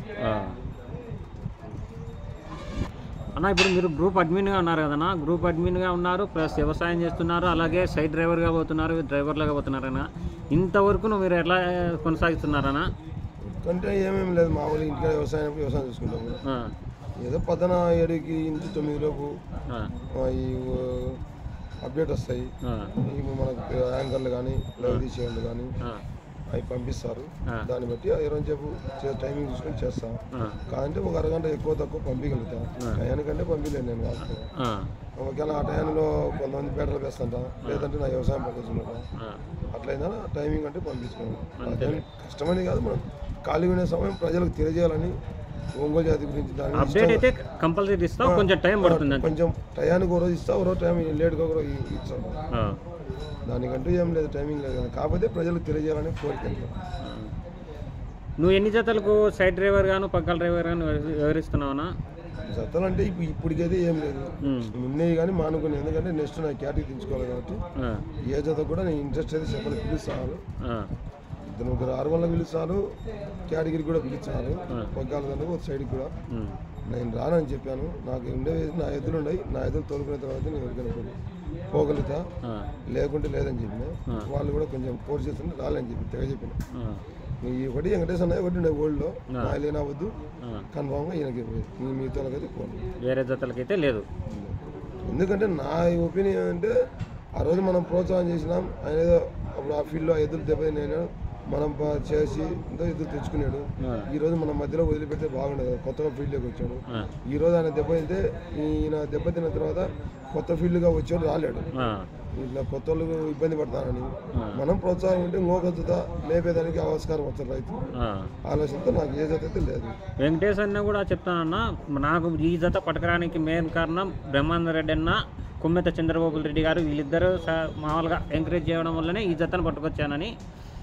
A: అన్న ఇప్పుడు మీరు గ్రూప్ అడ్మిన్గా ఉన్నారు కదన్నా, గ్రూప్ అడ్మిన్గా ఉన్నారు ప్లస్ వ్యవసాయం చేస్తున్నారు, అలాగే సైడ్ డ్రైవర్గా పోతున్నారు, డ్రైవర్లుగా పోతున్నారన్నా. ఇంతవరకు నువ్వు మీరు ఎట్లా కొనసాగిస్తున్నారన్నా?
D: అంటే ఏమేమి లేదు, మామూలు ఇంటికి వ్యవసాయం వ్యవసాయం చూసుకుంటాము. ఏదో పద్దన ఏడుకి నుంచి తొమ్మిది లోపు ఈ అప్డేట్ వస్తాయి. మనకు యాంకర్లు కానీ లైవ్ తీసేవాళ్ళు కానీ అవి పంపిస్తారు. దాన్ని బట్టి ఇరవై సేపు టైమింగ్ చూసుకొని చేస్తాం. కాదంటే ఒక అరగంట ఎక్కువ తక్కువ పంపించగలుగుతాం. టయానికంటే పంపించలేను నేను వాస్తవం. ఒకవేళ ఆ టైంలో కొంతమంది పేటలు వేస్తుంటా, లేదంటే నా వ్యవసాయం పట్టుకుంటా, అట్లయినా టైమింగ్ అంటే పంపించుకోవాలి. కష్టమని కాదు, మనం ఖాళీ ఉండే సమయం ప్రజలకు తెలియజేయాలని ఒంగోలు జాతి గురించి దాని
A: అప్డేట్ అయితే కంపల్సరీ ఇస్తాం, కొంచెం టైం పడుతుంది.
D: కొంచెం టయానికి ఒక రోజు ఇస్తా, ఒక రోజు టైం లేట్గా ఒక రోజు ఇస్తాం. దానికంటూ ఏం లేదు, టైమింగ్ లేదు. కాకపోతే ప్రజలకు తెలియజేయాలని కోరిక.
A: నువ్వు ఎన్ని జతలకు సైడ్ డ్రైవర్ గాను పక్కల డ్రైవర్ గాను వివరిస్తున్నావునా?
D: జతలు అంటే ఇప్పుడు ఇప్పటికైతే ఏం లేదు, ఉన్నాయి కానీ మానుకుని. ఎందుకంటే నెక్స్ట్ నా కేటగిరీ తెచ్చుకోవాలి కాబట్టి ఏ జత కూడా నేను ఇంట్రెస్ట్ అయితే చెప్పాలి. పిలుస్తాను ఇద్దరు ముగ్గురు ఆరు వందలకు పిలుస్తాను, కేటగిరీ కూడా పిలుస్తాను, పగ్గాల దానికి ఒక సైడ్కి కూడా. నేను రానని చెప్పాను. నాకు ఉండేవి నా ఎద్దులు ఉన్నాయి, నా ఎద్దులు తోలుకునే తర్వాత నేను ఎవరికైనా పోగలుగుతా, లేకుంటే లేదని చెప్పిన. వాళ్ళు కూడా కొంచెం ఫోర్స్ చేస్తుంటే రాలేని చెప్పి తెగ చెప్పిన. ఈ ఒకటి వెంకటేశ్వర అన్నయ్య ఒకటి ఉండే ఓల్డ్లో ఆయన వద్దు కన్ఫామ్గా ఈయనకి మిగతాలకైతే పోను,
A: వేరే జతలకైతే లేదు.
D: ఎందుకంటే నా ఒపీనియన్ అంటే ఆ రోజు మనం ప్రోత్సాహం చేసినాం. ఆయన ఏదో అప్పుడు ఆ ఫీల్డ్లో ఎదురు దెబ్బతిన్నాడు, మనం చేసి ఎంతో ఎదురు తెచ్చుకున్నాడు. ఈ రోజు మన మధ్యలో వదిలిపెడితే బాగుండదు. కొత్తగా ఫీల్డ్లోకి వచ్చాడు. ఈ రోజు ఆయన దెబ్బతింటే ఈయన దెబ్బతిన్న తర్వాత కొత్త ఫీల్డ్గా వచ్చాడు, రాలేడు. ఇట్లా కొత్త వాళ్ళు ఇబ్బంది పడతారని మనం ప్రోత్సాహం ఉంటే ఇంకొక జత లేపేదానికి ఆవిష్కారం వస్తారు. రైతు ఆలోచనతో నాకు ఏ జత అయితే లేదు.
A: వెంకటేష్ అన్న కూడా చెప్తానన్నా, నాకు ఈ జత పట్టకరానికి మెయిన్ కారణం బ్రహ్మానంద రెడ్డి అన్న, కుమ్మెత చంద్రబాబు రెడ్డి గారు, వీళ్ళిద్దరూ మామూలుగా ఎంకరేజ్ చేయడం వల్లనే ఈ జతను పట్టుకొచ్చానని.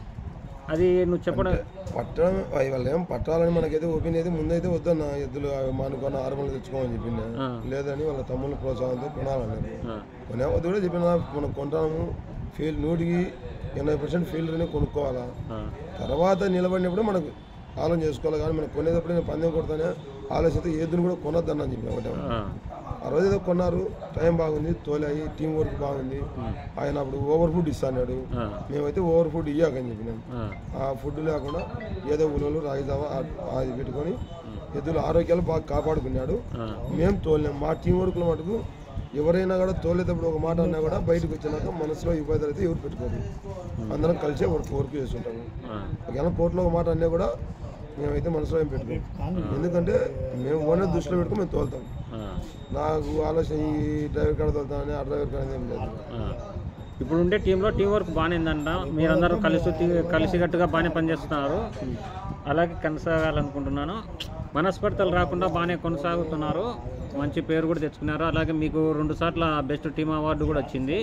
A: అది నువ్వు చెప్పడం
D: పట్టడం వాళ్ళు ఏం పట్టాలని మనకైతే ఒపీనియన్ అయితే ముందైతే వద్దన్న ఎద్దులు మానుకొని ఆరు వందలు తెచ్చుకోమని చెప్పింది. లేదని వాళ్ళ తమ్ముళ్ళ ప్రోత్సాహంతో కొనాలన్నారు. కొనే వద్దు కూడా చెప్పిన, మనం కొంటాము ఫీల్డ్ నూటికి ఎనభై పర్సెంట్ ఫీల్డ్ని కొనుక్కోవాలా. తర్వాత నిలబడినప్పుడు మనకు ఆలోచన చేసుకోవాలి. కానీ మనం కొనేటప్పుడు నేను పందెం కొడతానే ఆలోచిస్తే ఏదుని కూడా కొనొద్దన్న చెప్పిన ఒకటే. ఆ రోజు ఏదో కొన్నారు, టైం బాగుంది, తోలాయి, టీం వర్క్ బాగుంది. ఆయన అప్పుడు ఓవర్ ఫుడ్ ఇస్తాడు, మేమైతే ఓవర్ ఫుడ్ ఇయ్యాకని చెప్పినాం. ఆ ఫుడ్ లేకుండా ఏదో ఉలవలు రాగిదావా అది పెట్టుకొని ఎద్దులు ఆరోగ్యాలు బాగా కాపాడుకున్నాడు. మేము తోలినాం. మా టీం వర్క్లో మటుకు ఎవరైనా కూడా తోలేటప్పుడు ఒక మాట అన్నా కూడా బయటకు వచ్చినాక మనసులో ఇబ్బందులు అయితే ఎవరు పెట్టుకోరు. అందరం కలిసే వర్క్ వర్క్ చేస్తుంటాము. ఒకవేళ కోర్టులో ఒక మాట అన్నా కూడా మేమైతే మనసులో ఏం పెట్టుకోం. ఎందుకంటే మేము ఓనర్ దృష్టిలో పెట్టుకుని మేము తోలుతాం. నాకు ఆలోచన ఈ డ్రైవర్ కాడ తోలుతామని ఆ డ్రైవర్ కాడ ఏం లేదు.
A: ఇప్పుడు ఉండే టీంలో టీం వర్క్ బాగానే ఉందంట. మీరందరూ కలిసి కలిసికట్టుగా బాగానే పనిచేస్తున్నారు. అలాగే కొనసాగాలనుకుంటున్నాను. మనస్పర్ధలు రాకుండా బాగానే కొనసాగుతున్నారు. మంచి పేరు కూడా తెచ్చుకున్నారు. అలాగే మీకు రెండు సార్ల బెస్ట్ టీమ్ అవార్డు కూడా వచ్చింది.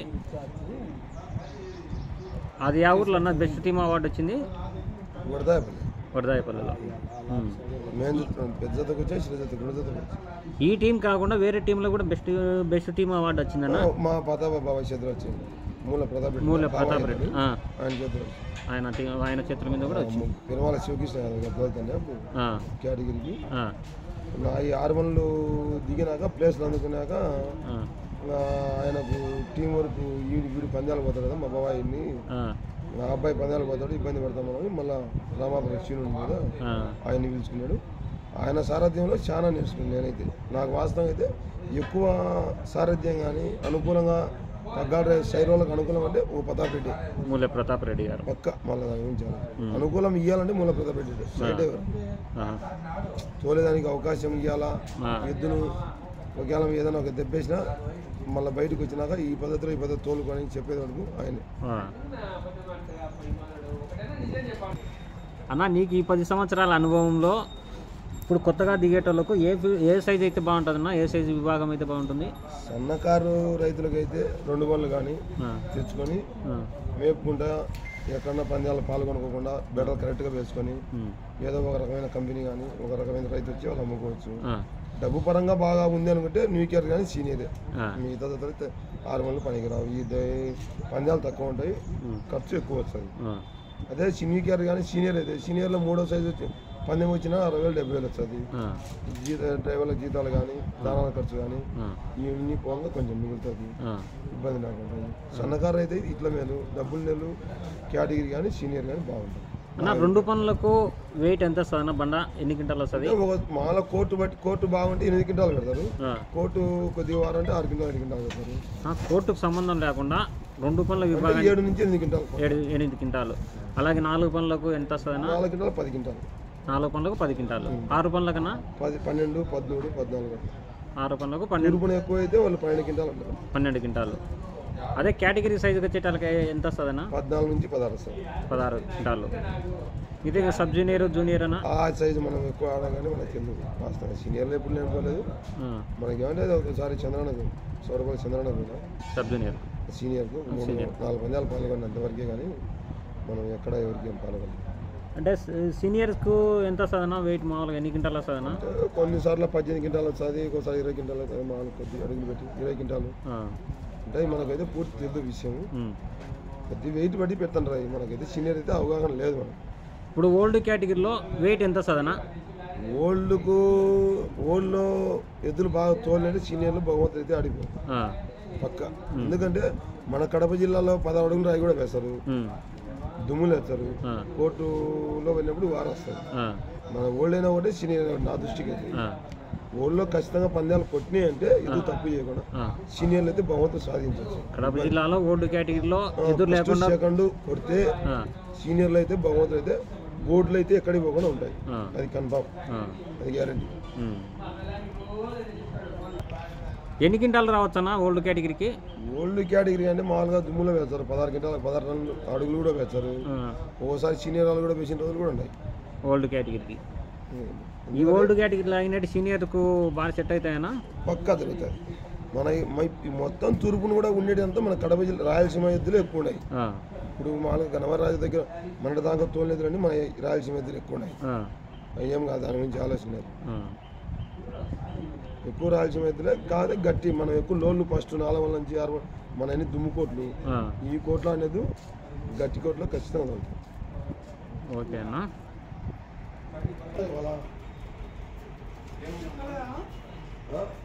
A: అది ఆ ఊర్లో అన్న బెస్ట్ టీమ్ అవార్డు వచ్చింది
D: వడదాయపల్లి
A: వడదాయపల్లిలో. ఈ టీం కాకుండా వేరే టీంలో కూడా బెస్ట్ బెస్ట్ టీమ్ అవార్డు వచ్చిందన్న.
D: మా పాత బాబా చేతిలో వచ్చింది. మూల ప్రతాప్ రెడ్డి
A: మూల ప్రతాప్ రెడ్డి ఆ,
D: ఆయన చేతులు
A: ఆయన తి- ఆయన చేతుల మీద కూడా వచ్చింది.
D: పెరుమాల శివకృష్ణ యాదవ్
A: ఆ,
D: కేటగిరికి
A: ఆ,
D: నా ఈ ఆరు మనలు దిగినాక ప్లేస్లు అందుకున్నాక
A: ఆ,
D: ఇంకా ఆయనకు టీం వర్క్ వీడి వీడి పందాలు పోతాడు కదా మా బాబాయిని
A: ఆ,
D: నా అబ్బాయి పందాలు పోతాడు ఇబ్బంది పడతామని మళ్ళీ రామాపురం శ్రీను కదా
A: ఆ,
D: ఆయన్ని పిలుచుకున్నాడు. ఆయన సారథ్యంలో చాలా నేర్చుకున్నాను నేనైతే. నాకు వాస్తవం అయితే ఎక్కువ సారథ్యం కానీ అనుకూలంగా పగ్గాడ శైరోళ్ళకి అనుకూలం అంటే ఓ ప్రతాప్ రెడ్డి
A: మూల ప్రతాప్ రెడ్డి గారు.
D: పక్క మళ్ళీ దాని గురించి ఆలోచించాలి. అనుకూలం ఇవ్వాలంటే మూల ప్రతాప్ రెడ్డి సైడ్
A: ఆ,
D: తోలేదానికి అవకాశం ఇవ్వాలా
A: ఆ.
D: ఎద్దును ఒకవేళ ఏదైనా ఒక దెబ్బేసినా మళ్ళీ బయటకు వచ్చినాక ఈ పద్ధతిలో ఈ పద్ధతి తోలుకొని చెప్పేది వరకు ఆయన.
A: ఆ. అన్న నీకు ఈ పది సంవత్సరాల అనుభవంలో ఇప్పుడు కొత్తగా దిగేటోళ్ళకు ఏ ఫి- ఏ సైజ్ అయితే బాగుంటుందన్న, ఏ సైజు విభాగం అయితే బాగుంటుంది?
D: సన్నకారు రైతులకైతే రెండు బళ్ళు కానీ
A: ఆ,
D: తెచ్చుకొని
A: ఆ,
D: మేపుకుంటా ఎక్కడన్నా పందాలు పాల్గొనుకోకుండా బెడలు కరెక్ట్గా వేసుకొని
A: ఉమ్,
D: ఏదో ఒక రకమైన కంపెనీ కానీ ఒక రకమైన రైతు వచ్చి వాళ్ళు అమ్ముకోవచ్చు.
A: ఆ,
D: డబ్బు పరంగా బాగా ఉంది అనుకుంటే న్యూ ఇయర్ కానీ సీనియరే.
A: ఆ,
D: మిగతా తర్వాత ఆరు మంది పనికి రావు. ఈ దే- పందాలు తక్కువ ఉంటాయి,
A: ఉమ్,
D: ఖర్చు ఎక్కువ వస్తుంది.
A: ఆ,
D: అదే న్యూ ఇయర్ కానీ సీనియర్ అయితే సీనియర్లో మూడో సైజు వచ్చి పందెం వచ్చినా అరవై వేలు డెబ్బై వేలు వస్తుంది.
A: ఆ,
D: జీత డ్రైవర్ల జీతాలు కానీ దానాల ఖర్చు కానీ
A: ఆ,
D: ఇవన్నీ పోగా కొంచెం మిగులుతుంది,
A: ఆ,
D: ఇబ్బంది లేకుండా. సన్నకారు అయితే ఇట్లా మేలు, డబ్బులు నెలలు కేటగిరీ కానీ సీనియర్ కానీ బాగుంటుంది.
A: అన్న రెండు పనులకు వెయిట్ ఎంత వస్తుంది అన్న? బండ ఎన్ని క్వింటాలు వస్తుంది?
D: ఒక మాల కోర్టు బట్టి కోర్టు బాగుంటే ఎనిమిది క్వింటాలు పెడతారు,
A: ఆ,
D: కోర్టు కొద్దిగా వారం అంటే ఆరు క్వింటాలు ఐదు క్వింటాలు పెడతారు.
A: ఆ, కోర్టుకు సంబంధం లేకుండా రెండు పనుల
D: అంటే
A: విభాగానికి
D: ఏడు నుంచి ఎనిమిది క్వింటాలు,
A: ఏడు ఎనిమిది క్వింటాలు. అలాగే నాలుగు పనులకు ఎంత వస్తుంది అన్న?
D: నాలుగు క్వింటాలు పది క్వింటాలు,
A: నాలుగు పనులకు పది క్వింటాలు. ఆరు పనుల కన్నా
D: పది పన్నెండు పదమూడు పద్నాలుగు.
A: ఆరు పనులకు పన్నెండు
D: ఉరుపున ఎక్కువ అయితే వాళ్ళు పన్నెండు క్వింటాలు అంటారు.
A: పన్నెండు క్వింటాలు. అదే కేటగిరీ సైజుకి వచ్చేటాలకి ఎంత వస్తుందన్న?
D: పద్నాలుగు నుంచి పదహారు వస్తుంది.
A: పదహారు క్వింటాలు. ఇదే సబ్ జూనియర్ జూనియర్ అన్న?
D: ఆ సైజు మనం ఎక్కువ ఆడగానే మనకి ఎందుకు వాస్తవం సీనియర్లు ఎప్పుడు నేర్చుకోలేదు.
A: ఆ,
D: మనకి ఏమంటే ఒకసారి చంద్రనకు సౌరభాలు చంద్రనకు కూడా
A: సబ్ జూనియర్
D: సీనియర్కు మూడు నాలుగు పందాలు పాల్గొన్న అంతవరకే కానీ మనం ఎక్కడ ఎవరికి ఏం పాల్గొన్నాం.
A: అంటే సీనియర్స్కు ఎంత వస్తుందన్న వెయిట్? మామూలుగా ఎన్ని క్వింటాలు వస్తుందన్న?
D: కొన్నిసార్లు పద్దెనిమిది క్వింటాలు వస్తుంది, ఒకసారి ఇరవై క్వింటాలు వస్తుంది. మామూలు కొద్ది అడుగులు పెట్టి ఇరవై క్వింటాలు
A: ఆ,
D: అంటే మనకైతే పూర్తి తెలియదు విషయం.
A: ఉమ్.
D: కొద్ది వెయిట్ బట్టి పెడతాను రా. మనకైతే సీనియర్ అయితే అవగాహన లేదు. మనం
A: ఇప్పుడు ఓల్డ్ కేటగిరీలో వెయిట్ ఎంత వస్తుందన్న?
D: ఓల్డ్కు ఓల్డ్లో ఎద్దులు బాగా తోలంటే సీనియర్లు భగవంతుడు అయితే ఆడిపోయి
A: ఆ,
D: పక్క. ఎందుకంటే మన కడప జిల్లాలో పదహారు అడుగులు రాయి కూడా వేస్తారు,
A: ఉమ్,
D: దుమ్ములు వేస్తారు.
A: ఆ,
D: కోర్టులో వెళ్ళినప్పుడు వారు వస్తారు.
A: ఆ,
D: మన ఓల్డ్ అయినా ఒకటే సీనియర్ అయినా ఒకటే. నా దృష్టికి అయితే
A: ఆ,
D: ఓల్డ్లో ఖచ్చితంగా పందాలు కొట్టినాయి అంటే ఎదురు తప్పు చేయకుండా
A: ఆ.
D: సీనియర్లు అయితే భగవంతుడు సాధించవచ్చు.
A: కడప జిల్లాలో ఓల్డ్ కేటగిరీలో ఎదురు లేకుండా
D: సెకండ్ కొడితే
A: ఆ,
D: సీనియర్లు అయితే భగవంతుడు అయితే బోర్డులు అయితే ఎక్కడికి పోకుండా ఉంటాయి.
A: ఆ,
D: అది కన్ఫామ్,
A: ఆ,
D: అది గ్యారంటీ.
A: ఉమ్. ఎన్ని క్వింటాలు రావచ్చు అన్న ఓల్డ్ కేటగిరీకి?
D: ఓల్డ్ కేటగిరీ అంటే మామూలుగా దుమ్ములో వేస్తారు, పదహారు గంటల పదహారు రన్లు అడుగులు కూడా వేస్తారు.
A: ఆ,
D: ఓసారి సీనియర్ వాళ్ళు కూడా వేసిన రోజులు కూడా ఉన్నాయి.
A: ఓల్డ్ కేటగిరీకి. ఈ ఓల్డ్ కేటగిరీలో అయినట్టు సీనియర్కు బాగా సెట్ అవుతాయన్నా?
D: పక్కా తిరుగుతుంది. మన ఈ- మ- ఈ మొత్తం తూర్పును కూడా ఉండేదంతా మన కడప జిల్లా రాయలసీమ ఎద్దులు ఎక్కువ ఉన్నాయి.
A: ఆ,
D: ఇప్పుడు మామూలుగా గణవరాజు దగ్గర మన దాకా తోలేదులని మన రాయలసీమ ఎద్దులు ఎక్కువ ఉన్నాయి.
A: ఆ,
D: ఏం కాదు, దాని గురించి ఆలోచన లేదు.
A: ఆ,
D: ఎక్కువ రాయలసీమ ఎద్దులే కాదు గట్టి. మనం ఎక్కువ లోన్లు ఫస్ట్ నాలుగు వందల నుంచి ఆరు వందల మన అన్ని దుమ్ము కోట్లు,
A: ఆ.
D: ఈ కోట్లు అనేది గట్టి కోట్లో ఖచ్చితంగా ఉంటుంది.
A: ఓకే అన్న.
D: ఆ?